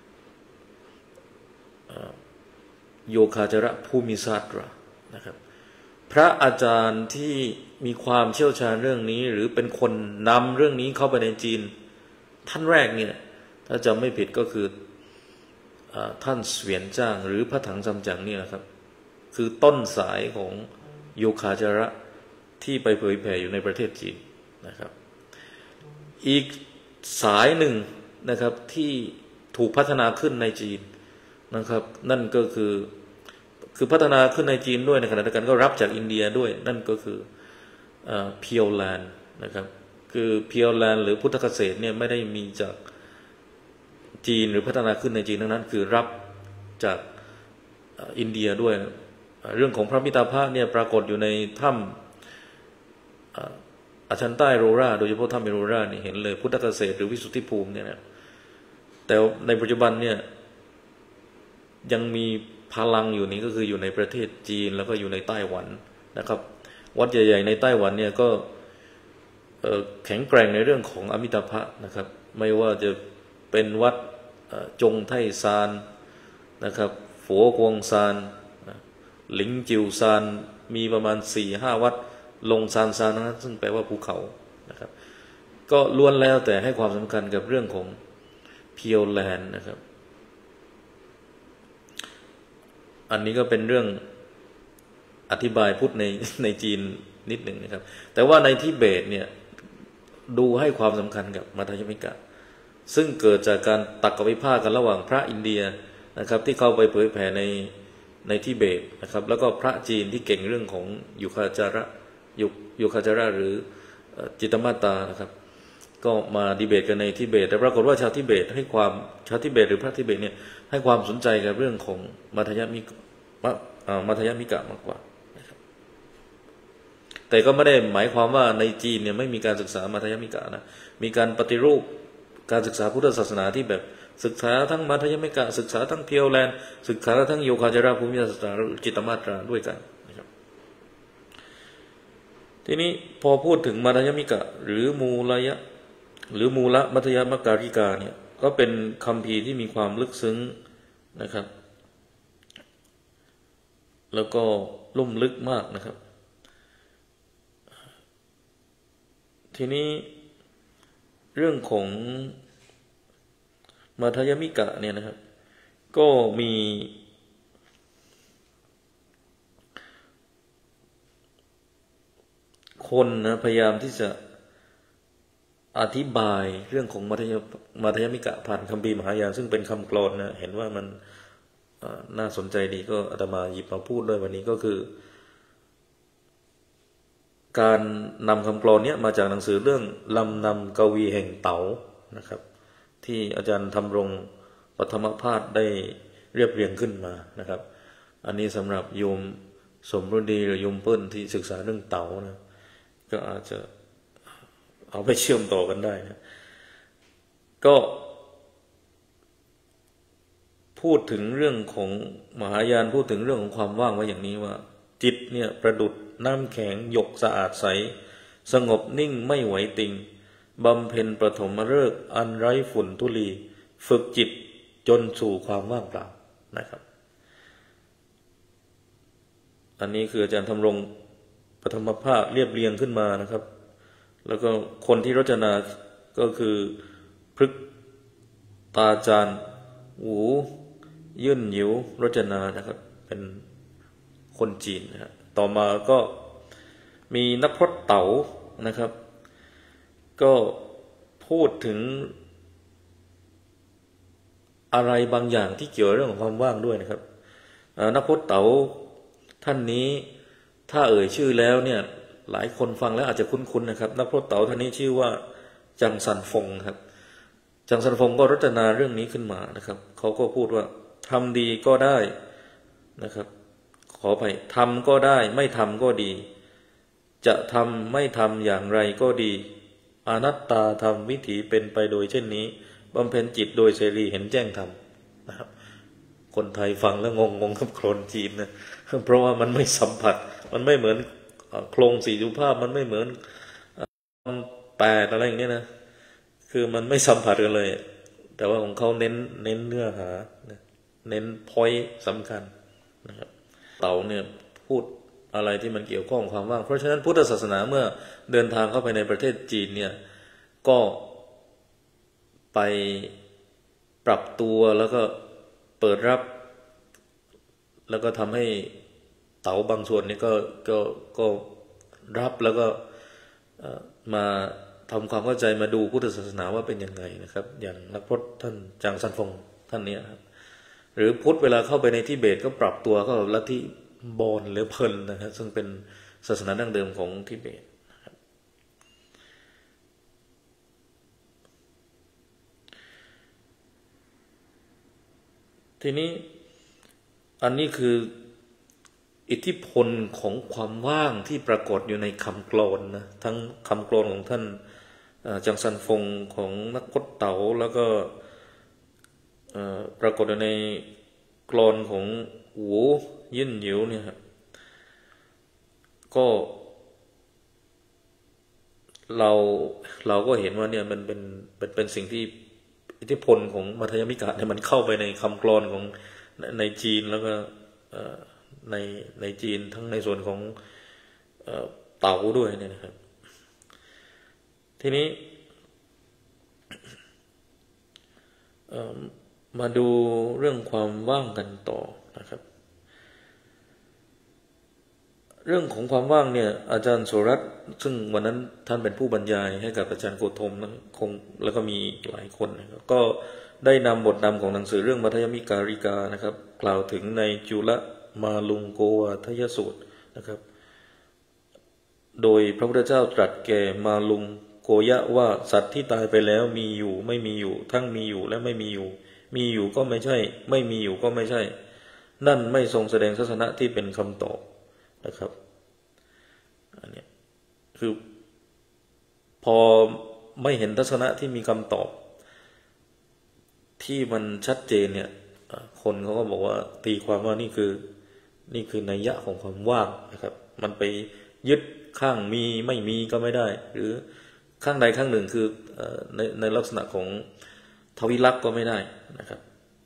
โยคาจาระภูมิศาสตรานะครับพระอาจารย์ที่มีความเชี่ยวชาญเรื่องนี้หรือเป็นคนนำเรื่องนี้เข้าไปในจีนท่านแรกเนี่ยถ้าจำไม่ผิดก็คือท่านเสวียนจ้างหรือพระถังซัมจั๋งนี่นะครับคือต้นสายของโยคาจาระที่ไปเผยแผ่อยู่ในประเทศจีนนะครับอีกสายหนึ่งนะครับที่ถูกพัฒนาขึ้นในจีนนะครับนั่นก็คือคือพัฒนาขึ้นในจีนด้วยในขณะเดียวกันก็รับจากอินเดียด้วยนั่นก็คือเพียวแลนด์นะครับคือเพียวแลนด์หรือพุทธเกษตรเนี่ยไม่ได้มีจากจีนหรือพัฒนาขึ้นในจีนทั้งนั้นคือรับจากอินเดียด้วยเรื่องของพระมิตาภาพเนี่ยปรากฏอยู่ในถ้ำอาชันใต้โรราโดยเฉพาะถ้ำเอโรรานี่เห็นเลยพุทธเกษตรหรือวิสุทธิภูมิเนี่ยนะแต่ในปัจจุบันเนี่ยยังมีพลังอยู่นี้ก็คืออยู่ในประเทศจีนแล้วก็อยู่ในไต้หวันนะครับวัดใหญ่ๆในไต้หวันเนี่ยก็แข็งแกร่งในเรื่องของอมิตาภะนะครับไม่ว่าจะเป็นวัดจงไทซานนะครับฝัวกวงซานหลิงจิวซานมีประมาณ สี่ห้า วัดลงซานซานนั้นซึ่งแปลว่าภูเขานะครับก็ล้วนแล้วแต่ให้ความสำคัญกับเรื่องของเพียวแลนด์นะครับอันนี้ก็เป็นเรื่องอธิบายพุทธในในจีนนิดหนึ่งนะครับแต่ว่าในทิเบตเนี่ยดูให้ความสำคัญกับมัธยมิกะซึ่งเกิดจากการตักกวิพากษ์กันระหว่างพระอินเดียนะครับที่เข้าไปเผยแผ่ในในทิเบตนะครับแล้วก็พระจีนที่เก่งเรื่องของยุคาจาระยุยุคาจาระหรือจิตตมาตานะครับก็มาดีเบตกันในทิเบตแต่ปรากฏว่าชาวทิเบตให้ความชาวทิเบตหรือพระทิเบตเนี่ยให้ความสนใจกับเรื่องของมัธยมิกะมัธยมิกะมากกว่านะครับแต่ก็ไม่ได้หมายความว่าในจีนเนี่ยไม่มีการศึกษามัธยมิกะนะมีการปฏิรูปการศึกษาพุทธศาสนาที่แบบศึกษาทั้งมัธยมิกะศึกษาทั้งเพียวแลนด์ศึกษาทั้งโยคาจาระภูมิศาสตราจิตตมาตราด้วยกันนะครับทีนี้พอพูดถึงมัธยมิกะหรือมูลยะหรือมูลมัธยมการิกาเนี่ยก็เป็นคัมภีร์ที่มีความลึกซึ้งนะครับแล้วก็ลุ่มลึกมากนะครับทีนี้เรื่องของมัธยมิกะเนี่ยนะครับก็มีคนนะพยายามที่จะอธิบายเรื่องของมัธยมัธยมิกะผ่านคัมภีร์มหายานซึ่งเป็นคำกลอนนะเห็นว่ามันน่าสนใจดีก็อาตมาหยิบมาพูดด้วยวันนี้ก็คือการนำคำกลอนนี้มาจากหนังสือเรื่องลำนำกวีแห่งเต๋านะครับที่อาจารย์ธำรงปฐมภาสได้เรียบเรียงขึ้นมานะครับอันนี้สำหรับโยมสมฤดีหรือโยมเปิ้ลที่ศึกษาเรื่องเต๋านะก็อาจจะเอาไปเชื่อมต่อกันได้นะก็พูดถึงเรื่องของมหายานพูดถึงเรื่องของความว่างไว้อย่างนี้ว่าจิตเนี่ยประดุจน้ำแข็งหยกสะอาดใสสงบนิ่งไม่ไหวติงบำเพ็ญประถมฤกษ์อันไร้ฝุ่นธุลีฝึกจิตจนสู่ความว่างเปล่านะครับอันนี้คืออาจารย์ธำรงปฐมภาคเรียบเรียงขึ้นมานะครับแล้วก็คนที่รจนาก็คือพฤกตาจารย์หูยื่นหยิวรจนานะครับเป็นคนจีนนะครับต่อมาก็มีนักพรตเต๋านะครับก็พูดถึงอะไรบางอย่างที่เกี่ยวเรื่องของความว่างด้วยนะครับนักพจน์เต๋าท่านนี้ถ้าเอ่ยชื่อแล้วเนี่ยหลายคนฟังแล้วอาจจะคุ้นๆนะครับนักพจน์เต๋าท่านนี้ชื่อว่าจังซันฟงครับจังซันฟงก็รจนาเรื่องนี้ขึ้นมานะครับเขาก็พูดว่าทำดีก็ได้นะครับขอไปทำก็ได้ไม่ทำก็ดีจะทำไม่ทำอย่างไรก็ดีอนัตตาธรรมวิถีเป็นไปโดยเช่นนี้บำเพ็ญจิตโดยเสรีเห็นแจ้งธรรมนะครับคนไทยฟังแล้วงงงงกับโคลนจีนนะเพราะว่ามันไม่สัมผัสมันไม่เหมือนโครงสี่สุภาพมันไม่เหมือนแปดอะไรอย่างนี้นะคือมันไม่สัมผัสกันเลยแต่ว่าของเขาเน้นเน้นเนื้อหาเน้นพอยต์สำคัญนะครับเต๋าเนี่ยพูดอะไรที่มันเกี่ยวข้องความว่างเพราะฉะนั้นพุทธศาสนาเมื่อเดินทางเข้าไปในประเทศจีนเนี่ยก็ไปปรับตัวแล้วก็เปิดรับแล้วก็ทำให้เต๋าบางส่วนนี่ก็ก็ก็รับแล้วก็มาทำความเข้าใจมาดูพุทธศาสนาว่าเป็นยังไงนะครับอย่างนักพจน์ท่านจางซันฟงท่านนี้ครับหรือพุทธเวลาเข้าไปในทิเบตก็ปรับตัวเข้ากับลัทธิบอนหรือเพลินนะครับซึ่งเป็นศาสนาดั้งเดิมของทิเบตนะครับทีนี้อันนี้คืออิทธิพลของความว่างที่ปรากฏอยู่ในคำกลอนนะทั้งคำกลอนของท่านจังซันฟงของนักพจน์เต๋าแล้วก็ปรากฏอยู่ในกลอนของหูยิ่นหยิวเนี่ยครับก็เราเราก็เห็นว่าเนี่ยมันเป็นเป็นเป็นสิ่งที่อิทธิพลของมัธยมิกะเนี่ยมันเข้าไปในคำกลอนของในจีนแล้วก็ในในจีนทั้งในส่วนของเต๋าด้วยเนี่ยนะครับทีนี้มาดูเรื่องความว่างกันต่อนะครับเรื่องของความว่างเนี่ยอาจารย์สุรัตน์ซึ่งวันนั้นท่านเป็นผู้บรรยายให้กับอาจารย์โกธมนะคงแล้วก็มีหลายคนนะครับก็ได้นำบทนำของหนังสือเรื่องมัธยมิการิกานะครับกล่าวถึงในจุลมาลุงโกวาทยสูตรนะครับโดยพระพุทธเจ้าตรัสแก่มาลุงโกยะว่าสัตว์ที่ตายไปแล้วมีอยู่ไม่มีอยู่ทั้งมีอยู่และไม่มีอยู่มีอยู่ก็ไม่ใช่ไม่มีอยู่ก็ไม่ใช่นั่นไม่ทรงแสดงทัศนะที่เป็นคำตอบนะครับอันนี้คือพอไม่เห็นทัศนะที่มีคำตอบที่มันชัดเจนเนี่ยคนเขาก็บอกว่าตีความว่านี่คือนี่คือนัยยะของความว่างนะครับมันไปยึดข้างมีไม่มีก็ไม่ได้หรือข้างใดข้างหนึ่งคือในในลักษณะของทวิลักษณ์ก็ไม่ได้นะครับ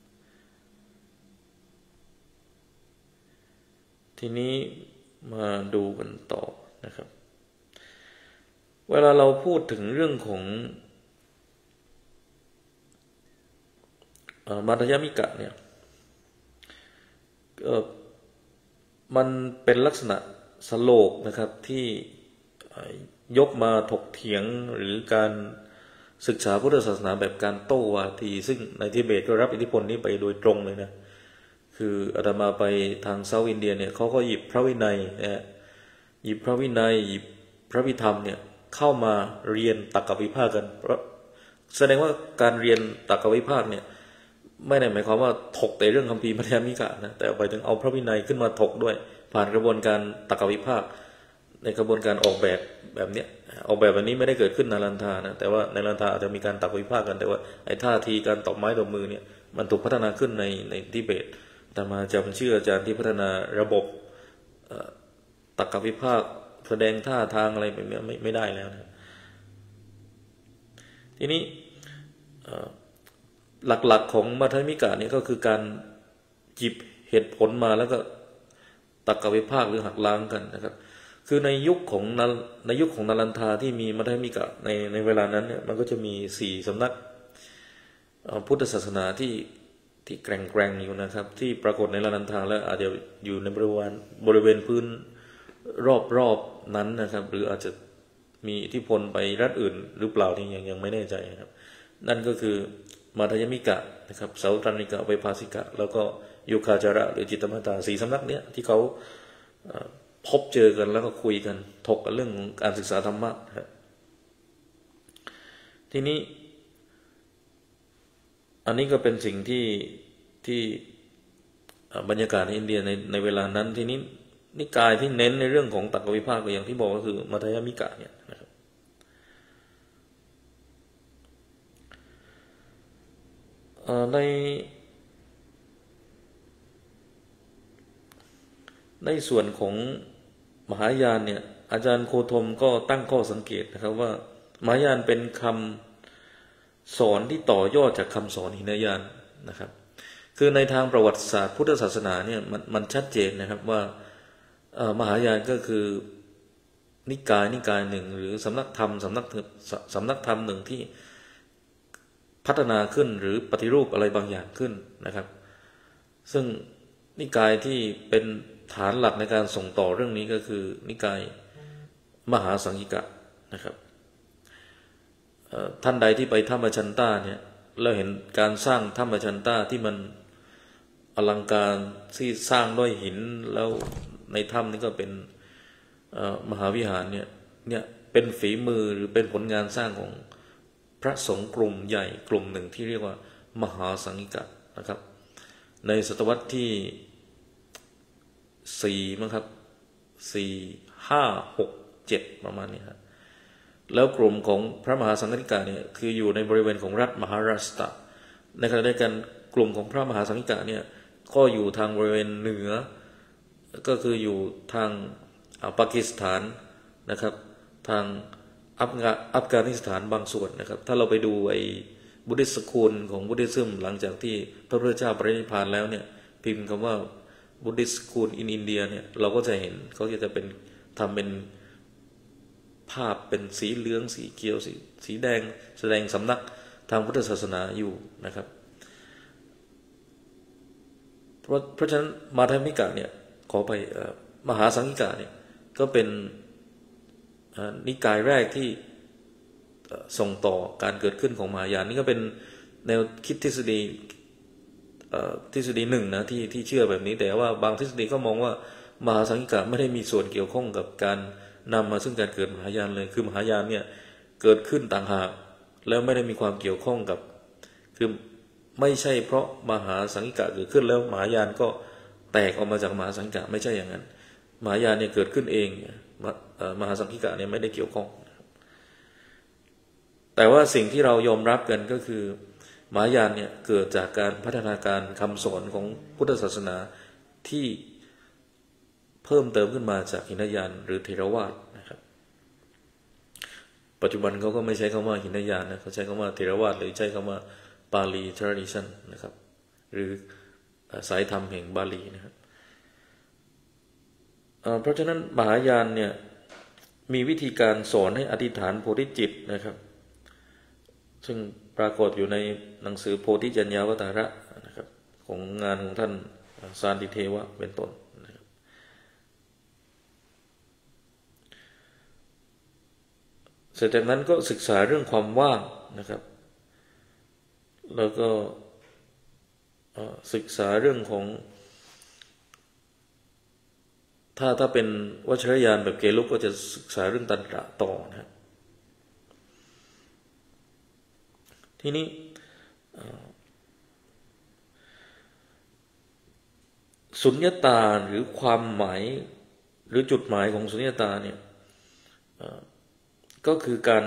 ทีนี้มาดูกันต่อนะครับเวลาเราพูดถึงเรื่องของมัธยมิกะเนี่ยมันเป็นลักษณะสโลกนะครับที่ยกมาถกเถียงหรือการศึกษาพุทธศาสนาแบบการโต้วาทีซึ่งในทิเบตก็รับอิทธิพลนี้ไปโดยตรงเลยนะคืออาตมาไปทางเซาท์อินเดียเนี่ยเขาก็หยิบพระวินัยนะหยิบพระวินัยหยิบพระพิธรรมเนี่ยเข้ามาเรียนตรรกวิพากษ์กันเพราะแสดงว่าการเรียนตรรกวิพากษ์เนี่ยไม่ได้หมายความว่าถกแต่เรื่องคัมภีร์มัธยมิกะนะแต่ไปถึงเอาพระวินัยขึ้นมาถกด้วยผ่านกระบวนการตรรกวิพากษ์ในกระบวนการออกแบบแบบนี้ออกแบบแบบนี้ไม่ได้เกิดขึ้นในลันทานะแต่ว่าในลันทาอาจจะมีการตรรกวิพากษ์กันแต่ว่าไอ้ท่าทีการตบไม้ตบมือเนี่ยมันถูกพัฒนาขึ้นในในทิเบตแต่มาจำเชื่ออาจารย์ที่พัฒนาระบบตรรกวิพากษ์แสดงท่าทางอะไรแบบนี้ไม่ไม่ได้แล้วนะทีนี้หลักๆของมัธยมิกะเนี่ยก็คือการหยิบเหตุผลมาแล้วก็ตรรกวิพากษ์หรือหักล้างกันนะครับคือในยุคของในยุคของนาลันทาที่มีมัธยมิกะในในเวลานั้นเนี่ยมันก็จะมีสี่สำนักพุทธศาสนาที่ที่แกร่งแกร่งอยู่นะครับที่ปรากฏในนาลันทาและอาจจะอยู่ในบริเวณบริเวณพื้นรอบๆนั้นนะครับหรืออาจจะมีอิทธิพลไปรัฐอื่นหรือเปล่านี่ยังยังไม่แน่ใจนะครับนั่นก็คือมาทยมิกะนะครับเสาตรนิกะเวภาสิกะแล้วก็โยคาจาระหรือจิตตมัตตาสี่สำนักเนี้ยที่เขาพบเจอกันแล้วก็คุยกันถกกันเรื่องของการศึกษาธรรมะครับทีนี้อันนี้ก็เป็นสิ่งที่ที่บรรยากาศในอินเดียในในเวลานั้นทีนี้นิกายที่เน้นในเรื่องของตรรกวิพากษ์ก็อย่างที่บอกก็คือมัธยมิกะเนี่ยนะครับในในส่วนของมหายานเนี่ยอาจารย์โคธมก็ตั้งข้อสังเกตนะครับว่ามหายานเป็นคำสอนที่ต่อยอดจากคำสอนหินยานนะครับคือในทางประวัติศาสตร์พุทธศาสนาเนี่ยมันมันชัดเจนนะครับว่ามหายานก็คือนิกายนิกายหนึ่งหรือสำนักธรรมสำนักสำนักธรรมหนึ่งที่พัฒนาขึ้นหรือปฏิรูปอะไรบางอย่างขึ้นนะครับซึ่งนิกายที่เป็นฐานหลักในการส่งต่อเรื่องนี้ก็คือนิกายมหาสังฆิกะนะครับท่านใดที่ไปถ้ำอชันตาเนี่ยเราเห็นการสร้างถ้ำอชันตาที่มันอลังการที่สร้างด้วยหินแล้วในถ้ำนี้ก็เป็นมหาวิหารเนี่ยเนี่ยเป็นฝีมือหรือเป็นผลงานสร้างของพระสงฆ์กลุ่มใหญ่กลุ่มหนึ่งที่เรียกว่ามหาสังฆิกะนะครับในศตวรรษที่สี่มั้งครับสี่ห้าหกเจ็ดประมาณนี้ครับแล้วกลุ่มของพระมหาสังฆิกะเนี่ยคืออยู่ในบริเวณของรัฐมหาราชตะในขณะเดียวกันกลุ่มของพระมหาสังฆิกะเนี่ยก็อยู่ทางบริเวณเหนือก็คืออยู่ทางปากีสถานนะครับทางอัฟกานิสถานบางส่วนนะครับถ้าเราไปดูไอ้บุดิสต์สคูลของบุดิซึมหลังจากที่พระพุทธเจ้าปรินิพพานแล้วเนี่ยพิมพ์คำว่าบุดิสต์สคูลอินอินเดียเนี่ยเราก็จะเห็นเขาจะเป็นทำเป็นภาพเป็นสีเหลืองสีเขียวสีสีแดงแสดงสำนักทางพุทธศาสนาอยู่นะครับเพราะเพราะฉะนั้นมาธยมิกะเนี่ยขอไปมหาสังฆิกะเนี่ยก็เป็นนิกายแรกที่ส่งต่อการเกิดขึ้นของมหายานนี่ก็เป็นแนวคิดทฤษฎีทฤษฎีหนึ่งนะที่ที่เชื่อแบบนี้แต่ว่าบางทฤษฎีก็มองว่ามหาสังฆิกะไม่ได้มีส่วนเกี่ยวข้องกับการนำมาซึ่งการเกิดมหายานเลยคือมหายานเนี่ยเกิดขึ้นต่างหากแล้วไม่ได้มีความเกี่ยวข้องกับคือไม่ใช่เพราะมหาสังฆิกะเกิดขึ้นแล้วมหายานก็แตกออกมาจากมหาสังฆิกะไม่ใช่อย่างนั้นมหายานเนี่ยเกิดขึ้นเองมหาสังฆิกะเนี่ยไม่ได้เกี่ยวข้องแต่ว่าสิ่งที่เรายอมรับกันก็คือมหายานเนี่ยเกิดจากการพัฒนาการคำสอนของพุทธศาสนาที่เพิ่มเติมขึ้นมาจากหินยานหรือเทรวาทนะครับปัจจุบันเขาก็ไม่ใช้คำว่าหินยานนะเขาใช้คำว่าเทรวาทหรือใช้คำว่าปาลีทรดิชันนะครับหรือสายธรรมแห่งบาลีนะครับเพราะฉะนั้นมหายานเนี่ยมีวิธีการสอนให้อธิษฐานโพธิจิตนะครับซึ่งปรากฏอยู่ในหนังสือโพธิจัญญาวัตระนะครับของงานของท่านสานติเทวะเป็นต้นนะครับเสร็จจากนั้นก็ศึกษาเรื่องความว่างนะครับแล้วก็ศึกษาเรื่องของถ้าถ้าเป็นวัชรยานแบบเกลุกก็จะศึกษาเรื่องตัณหาต่อนะครับทีนี้สุญญตาหรือความหมายหรือจุดหมายของสุญญตาเนี่ยก็คือการ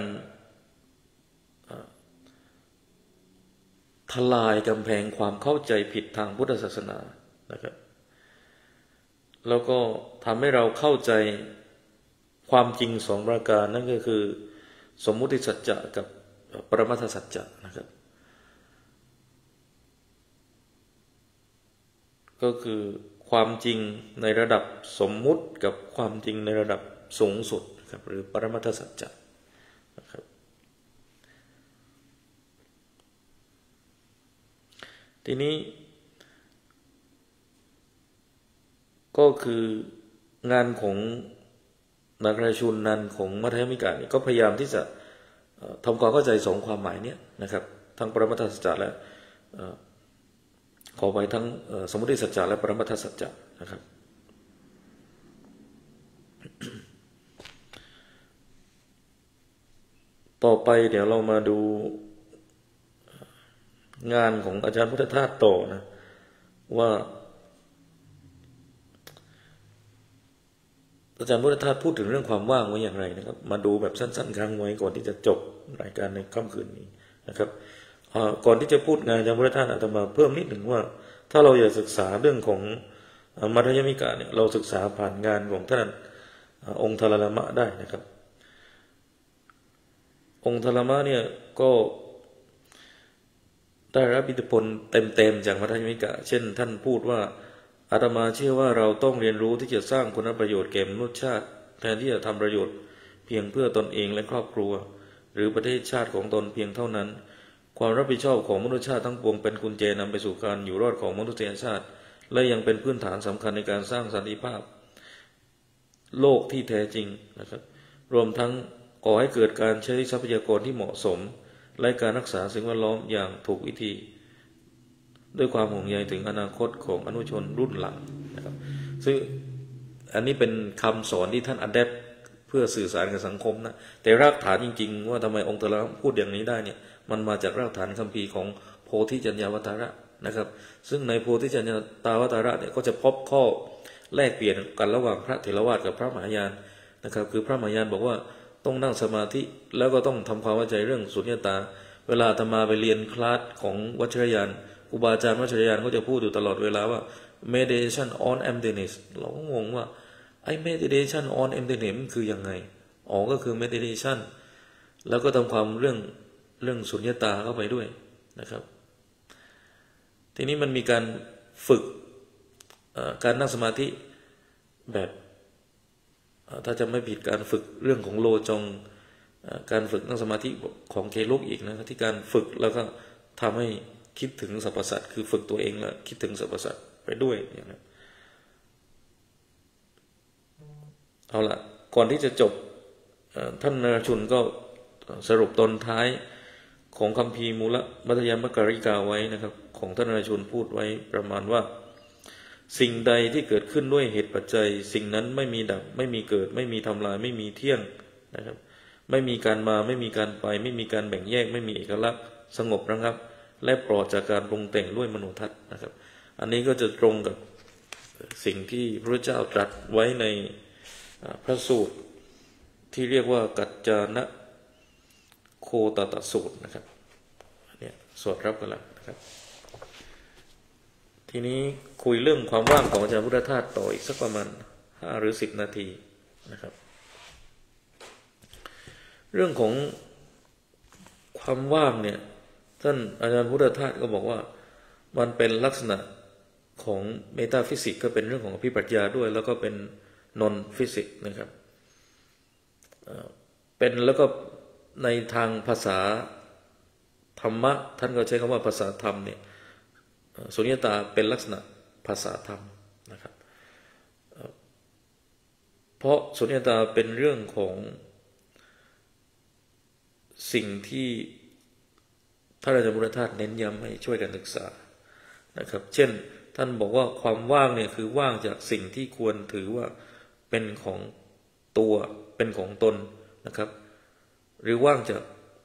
ทลายกำแพงความเข้าใจผิดทางพุทธศาสนานะครับแล้วก็ทำให้เราเข้าใจความจริงสองประการนั่นก็คือสมมุติสัจจะกับปรมัตถสัจจะนะครับก็คือความจริงในระดับสมมุติกับความจริงในระดับสูงสุดครับหรือปรมัตถสัจจะนะครับทีนี้ก็คืองานของนักราชุนนันของมัธยมิกะเนี่ยก็พยายามที่จะทำความเข้าใจสองความหมายเนี้ยนะครับทั้งปรมัตถสัจจะและขอไปทั้งสมมติสัจจะและปรมัตถสัจจะนะครับต่อไปเดี๋ยวเรามาดูงานของอาจารย์พุทธทาสต่อนะว่าอาจารย์พุทธทาสพูดถึงเรื่องความว่างไว้อย่างไรนะครับมาดูแบบสั้นๆครั้งไว้ก่อนที่จะจบรายการในค่ำคืนนี้นะครับก่อนที่จะพูดงานอาจารย์พุทธทาสอาตมาเพิ่มนิดหนึ่งว่าถ้าเราอยากศึกษาเรื่องของมัธยมิกะเนี่ยเราศึกษาผ่านงานของท่านองค์ทรลามะได้นะครับองค์ทรลามะเนี่ยก็ได้รับอิทธิพลเต็มๆจากมัธยมิกะเช่นท่านพูดว่าอาตมาเชื่อว่าเราต้องเรียนรู้ที่จะสร้างคุณประโยชน์แก่มนุษยชาติแทนที่จะทำประโยชน์เพียงเพื่อตนเองและครอบครัวหรือประเทศชาติของตนเพียงเท่านั้นความรับผิดชอบของมนุษยชาติทั้งปวงเป็นกุญแจนำไปสู่การอยู่รอดของมนุษยชาติและยังเป็นพื้นฐานสำคัญในการสร้างสันติภาพโลกที่แท้จริงนะครับรวมทั้งก่อให้เกิดการใช้ทรัพยากรที่เหมาะสมและการรักษาสิ่งแวดล้อมอย่างถูกวิธีด้วยความห่วงใยถึงอนาคตของอนุชนรุ่นหลังนะครับซึ่งอันนี้เป็นคำสอนที่ท่านอัดแอปเพื่อสื่อสารกับสังคมนะแต่รากฐานจริงๆว่าทำไมองค์ตระพูดอย่างนี้ได้เนี่ยมันมาจากรากฐานคัมภีร์ของโพธิจัญญาวัฏระนะครับซึ่งในโพธิจัญญาวัฏระเนี่ยก็จะพบข้อแลกเปลี่ยนกันระหว่างพระเถรวาทกับพระมหายานนะครับคือพระมหายานบอกว่าต้องนั่งสมาธิแล้วก็ต้องทำความเข้าใจเรื่องสุญญตาเวลาอาตมาไปเรียนคลาสของวัชรยานครูบาอาจารย์วัชรยานก็จะพูดอยู่ตลอดเวลาว่า meditation on emptiness เราก็งงว่าไอ้ meditation on emptiness มันคือยังไงอ๋อก็คือ meditation แล้วก็ทำความเรื่องเรื่องสุญญตาเข้าไปด้วยนะครับทีนี้มันมีการฝึกการนั่งสมาธิแบบถ้าจะไม่ผิดการฝึกเรื่องของโลจงการฝึกนั่งสมาธิของเคลุกอีกนะที่การฝึกแล้วก็ทำให้คิดถึงสรรพสัตว์คือฝึกตัวเองแล้วคิดถึงสรรพสัตว์ไปด้วยอย่างนั้นเอาละก่อนที่จะจบท่านนรชุนก็สรุปตอนท้ายของคัมภีร์มูลมัธยมการิกาไว้นะครับของท่านนรชุนพูดไว้ประมาณว่าสิ่งใดที่เกิดขึ้นด้วยเหตุปัจจัยสิ่งนั้นไม่มีดับไม่มีเกิดไม่มีทำลายไม่มีเที่ยงนะครับไม่มีการมาไม่มีการไปไม่มีการแบ่งแยกไม่มีเอกลักษณ์สงบระงับและปลอดจากการปรุงแต่งด้วยมโนทัศน์นะครับอันนี้ก็จะตรงกับสิ่งที่พระเจ้าตรัสไว้ในพระสูตรที่เรียกว่ากัจจานะโคตตสูตรนะครับเนี่ยสวดรับกันแล้วนะครับทีนี้คุยเรื่องความว่างของอาจารย์พุทธทาสต่ออีกสักประมาณห้าหรือสิบนาทีนะครับเรื่องของความว่างเนี่ยท่านอาจารย์พุทธทาสก็บอกว่ามันเป็นลักษณะของเมตาฟิสิกส์ก็เป็นเรื่องของอภิปรัชญาด้วยแล้วก็เป็นนอนฟิสิกส์นะครับเป็นแล้วก็ในทางภาษาธรรมะท่านก็ใช้คำว่าภาษาธรรมเนี่ยสุญญตาเป็นลักษณะภาษาธรรมนะครับเพราะสุญญตาเป็นเรื่องของสิ่งที่ท่านอาจารย์พุทธทาสเน้นย้ำให้ช่วยกันศึกษานะครับเช่นท่านบอกว่าความว่างเนี่ยคือว่างจากสิ่งที่ควรถือว่าเป็นของตัวเป็นของตนนะครับหรือว่างจาก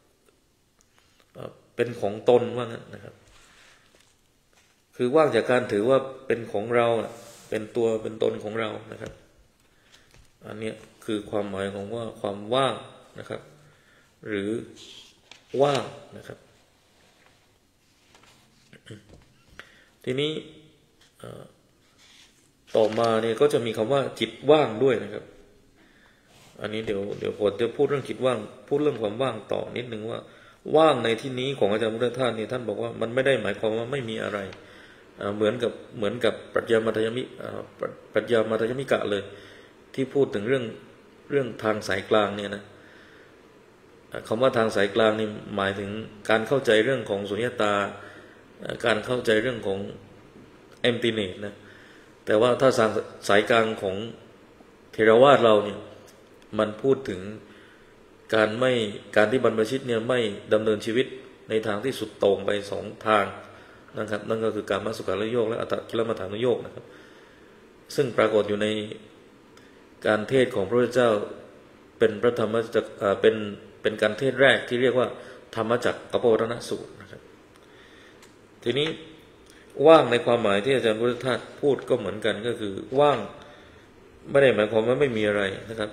เป็นของตนว่างั้นนะครับคือว่างจากการถือว่าเป็นของเราเป็นตัวเป็นตนของเรานะครับอันนี้คือความหมายของว่าความว่างนะครับหรือว่างนะครับทีนี้ต่อมาเนี่ยก็จะมีคำว่าจิตว่างด้วยนะครับอันนี้เดี๋ยวเดี๋ยวผมจะพูดเรื่องจิตว่างพูดเรื่องความว่างต่อนิดนึงว่าว่างในที่นี้ของอาจารย์พุทธทาสเนี่ยท่านบอกว่ามันไม่ได้หมายความว่าไม่มีอะไรเหมือนกับเหมือนกับปรัชญามัธยมิปรัชญามัธยมิกะเลยที่พูดถึงเรื่องเรื่องทางสายกลางเนี่ยนะคำว่าทางสายกลางนี่หมายถึงการเข้าใจเรื่องของสุญญตาการเข้าใจเรื่องของ emptiness นะแต่ว่าถ้าทางสายกลางของเทรวาสเราเนี่ยมันพูดถึงการไม่การที่บรรพชิตเนี่ยไม่ดำเนินชีวิตในทางที่สุดโต่งไปสองทางนะครับนั่นก็คือกามสุขาริโยคและอัตตกิลมัฏฐานุโยคนะครับซึ่งปรากฏอยู่ในการเทศของพระพุทธเจ้าเป็นพระธรรมจักรเป็นเป็นการเทศแรกที่เรียกว่าธรรมจักรกัปปวัฏนสูตรนะครับทีนี้ว่างในความหมายที่อาจารย์พุทธทาสพูดก็เหมือนกันก็คือว่างไม่ได้หมายความว่าไม่มีอะไรนะครับ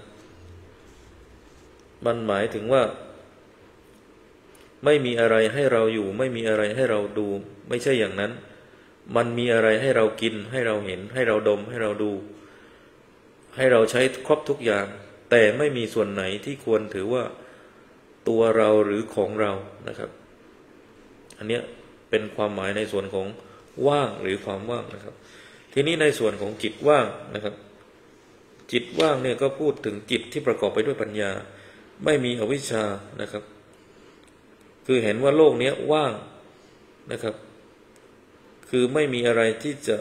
มันหมายถึงว่าไม่มีอะไรให้เราอยู่ไม่มีอะไรให้เราดูไม่ใช่อย่างนั้นมันมีอะไรให้เรากินให้เราเห็นให้เราดมให้เราดูให้เราใช้ครบทุกอย่างแต่ไม่มีส่วนไหนที่ควรถือว่าตัวเราหรือของเรานะครับอันนี้เป็นความหมายในส่วนของว่างหรือความว่างนะครับทีนี้ในส่วนของจิตว่างนะครับจิตว่างเนี่ยก็พูดถึงจิตที่ประกอบไปด้วยปัญญาไม่มีอวิชชานะครับคือเห็นว่าโลกนี้ว่างนะครับคือไม่มีอะไรที่จะ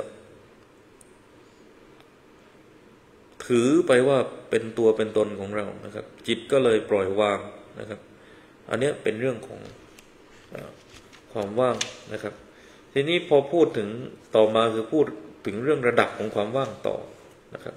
ถือไปว่าเป็นตัวเป็นตนของเรานะครับจิตก็เลยปล่อยวางนะครับอันนี้เป็นเรื่องของความว่างนะครับทีนี้พอพูดถึงต่อมาคือพูดถึงเรื่องระดับของความว่างต่อนะครับ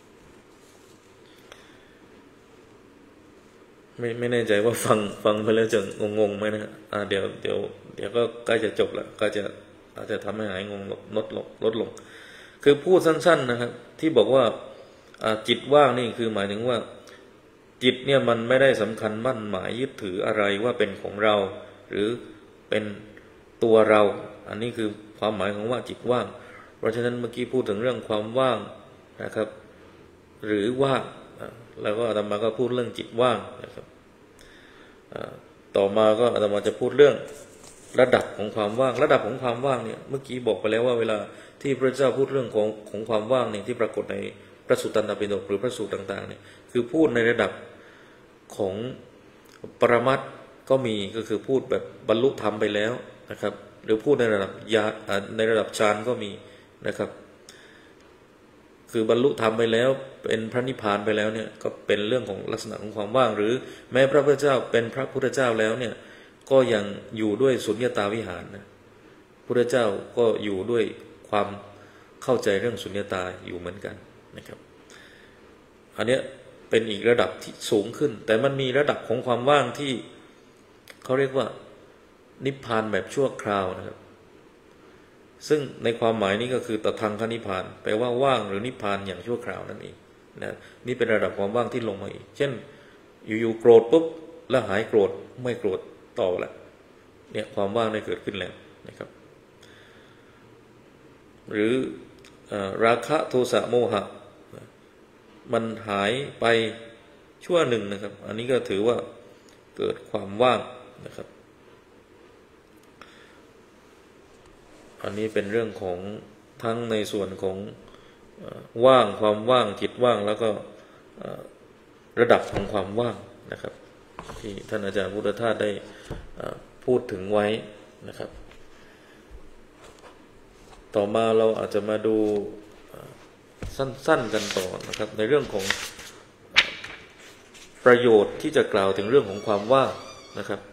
ไม่ไม่แน่ใจว่าฟังฟังไปแล้วจะงงๆไหมนะอ่าเดี๋ยวเดี๋ยวเดี๋ยวก็ใกล้จะจบแล้วก็จะอาจจะทำให้หายงงลดลงลดลงคือพูดสั้นๆนะครับที่บอกว่าจิตว่างนี่คือหมายถึงว่าจิตเนี่ยมันไม่ได้สำคัญมั่นหมายยึดถืออะไรว่าเป็นของเราหรือเป็นตัวเราอันนี้คือความหมายของว่าจิตว่างเพราะฉะนั้นเมื่อกี้พูดถึงเรื่องความว่างนะครับหรือว่างแล้วก็อาตมาก็พูดเรื่องจิตว่างนะครับต่อมาก็อาตมาจะพูดเรื่องระดับของความว่างระดับของความว่างเนี่ยเมื่อกี้บอกไปแล้วว่าเวลาที่พระเจ้าพูดเรื่องของของความว่างเนี่ยที่ปรากฏในพระสุตตันตปิฎกหรือพระสูตรต่างๆเนี่ยคือพูดในระดับของปรมัตถ์ก็มีก็คือพูดแบบบรรลุธรรมไปแล้วนะครับหรือพูดในระดับญาณในระดับฌานก็มีนะครับคือบรรลุธรรมไปแล้วเป็นพระนิพพานไปแล้วเนี่ยก็เป็นเรื่องของลักษณะของความว่างหรือแม้พระพุทธเจ้าเป็นพระพุทธเจ้าแล้วเนี่ยก็ยังอยู่ด้วยสุญญตาวิหารนะพุทธเจ้าก็อยู่ด้วยความเข้าใจเรื่องสุญญตาอยู่เหมือนกันนะครับอันนี้เป็นอีกระดับที่สูงขึ้นแต่มันมีระดับของความว่างที่เขาเรียกว่านิพพานแบบชั่วคราวนะครับซึ่งในความหมายนี้ก็คือตทังคนิพพานแปลว่าว่างหรือนิพพานอย่างชั่วคราวนั่นเองนะนี่เป็นระดับความว่างที่ลงมาอีกเช่นอยู่ๆโกรธปุ๊บแล้วหายโกรธไม่โกรธต่อละเนี่ยความว่างได้เกิดขึ้นแล้วนะครับหรือราคะโทสะโมหะมันหายไปชั่วหนึ่งนะครับอันนี้ก็ถือว่าเกิดความว่างนะครับอันนี้เป็นเรื่องของทั้งในส่วนของว่างความว่างจิตว่างแล้วก็ระดับของความว่างนะครับที่ท่านอาจารย์พุทธทาสได้พูดถึงไว้นะครับต่อมาเราอาจจะมาดูสั้นๆกันต่อนะครับในเรื่องของประโยชน์ที่จะกล่าวถึงเรื่องของความว่างนะครับ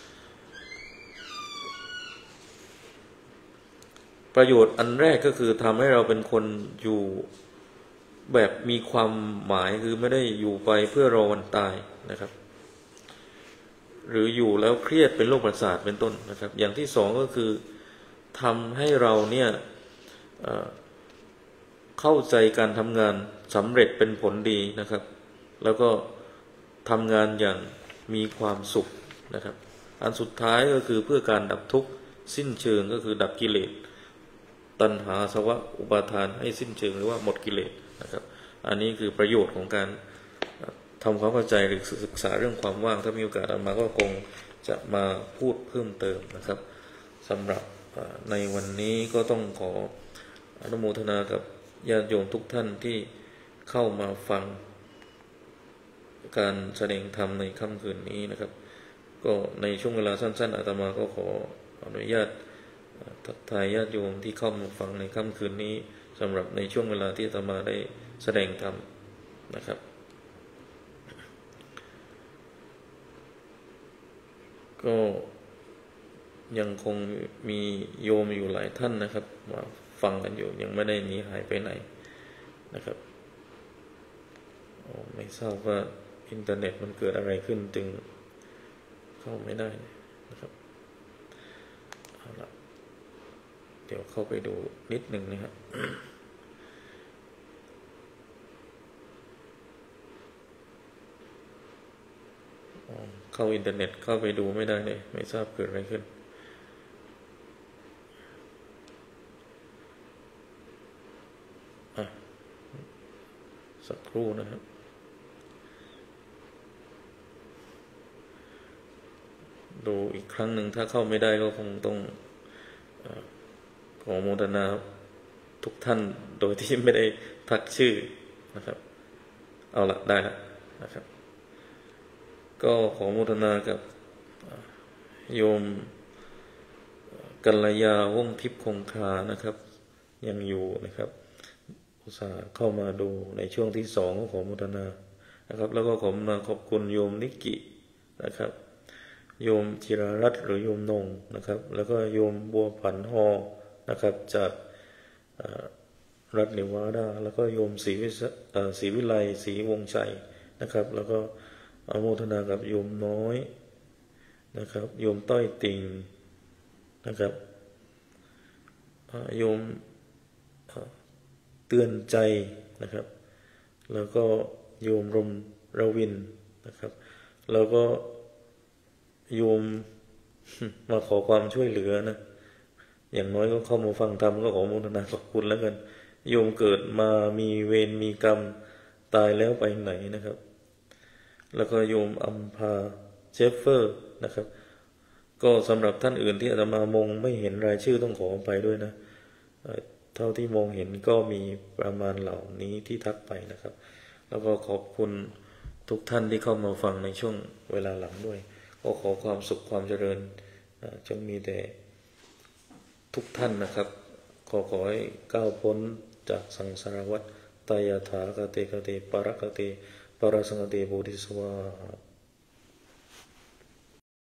ประโยชน์อันแรกก็คือทำให้เราเป็นคนอยู่แบบมีความหมายคือไม่ได้อยู่ไปเพื่อรอวันตายนะครับหรืออยู่แล้วเครียดเป็นโรคประสาทเป็นต้นนะครับอย่างที่สองก็คือทำให้เราเนี่ยเอ่อเข้าใจการทำงานสำเร็จเป็นผลดีนะครับแล้วก็ทำงานอย่างมีความสุขนะครับอันสุดท้ายก็คือเพื่อการดับทุกข์สิ้นเชิงก็คือดับกิเลสตัณหาอาสวะอุปาทานให้สิ้นเชิงหรือว่าหมดกิเลสนะครับอันนี้คือประโยชน์ของการทำความเข้าใจหรือศึกษาเรื่องความว่างถ้ามีโอกาสมาก็คงจะมาพูดเพิ่มเติมนะครับสำหรับในวันนี้ก็ต้องขออนุโมทนากับญาติโยมทุกท่านที่เข้ามาฟังการแสดงธรรมในค่ำคืนนี้นะครับก็ในช่วงเวลาสั้นๆอาตมาก็ขออนุญาตทักทายญาติโยมที่เข้ามาฟังในค่ำคืนนี้สำหรับในช่วงเวลาที่อาตมาได้แสดงธรรมนะครับก็ยังคงมีโยมอยู่หลายท่านนะครับมาฟังกันอยู่ยังไม่ได้หนีหายไปไหนนะครับไม่ทราบว่าอินเทอร์เน็ตมันเกิดอะไรขึ้นจึงเข้าไม่ได้นะครับเอาละเดี๋ยวเข้าไปดูนิดหนึ่งนะครับเข้าอินเทอร์เน็ตเข้าไปดูไม่ได้เลยไม่ทราบเกิดอะไรขึ้นสักครู่นะครับดูอีกครั้งหนึ่งถ้าเข้าไม่ได้ก็คงต้องขอโมทนาทุกท่านโดยที่ไม่ได้ทักชื่อนะครับเอาละได้ละนะครับก็ขอโมทนากับโยมกัลยาวงศ์ทิพย์คงคานะครับยังอยู่นะครับอุตส่าห์เข้ามาดูในช่วงที่สองของโมทนานะครับแล้วก็ขอมาขอบคุณโยมนิกินะครับโยมจิรารัตน์หรือโยมนงนะครับแล้วก็โยมบัวผันฮอนะครับจากรัฐเนวาดาแล้วก็โยมศรีวิศรีวิไลศรีวงชัยนะครับแล้วก็อนุโมทนากับโยมน้อยนะครับโยมต้อยติงนะครับโยมเตือนใจนะครับแล้วก็โยมรมรวินนะครับแล้วก็โยมมาขอความช่วยเหลือนะอย่างน้อยก็เข้ามาฟังธรรมก็ขอโมทนาขอบคุณแล้วกันโยมเกิดมามีเวรมีกรรมตายแล้วไปไหนนะครับแล้วก็โยมอัมพาเจฟเฟอร์นะครับก็สำหรับท่านอื่นที่อาตมามองไม่เห็นรายชื่อต้องขออภัยด้วยนะเท่าที่มองเห็นก็มีประมาณเหล่านี้ที่ทักไปนะครับแล้วก็ขอบคุณทุกท่านที่เข้ามาฟังในช่วงเวลาหลังด้วยก็ขอความสุขความเจริญจงมีแต่ทุกท่านนะครับขอขอให้ก้าวพ้นจากสังสารวัฏตายาถากเตกเตปรกเตปรสังเตโพธิสวา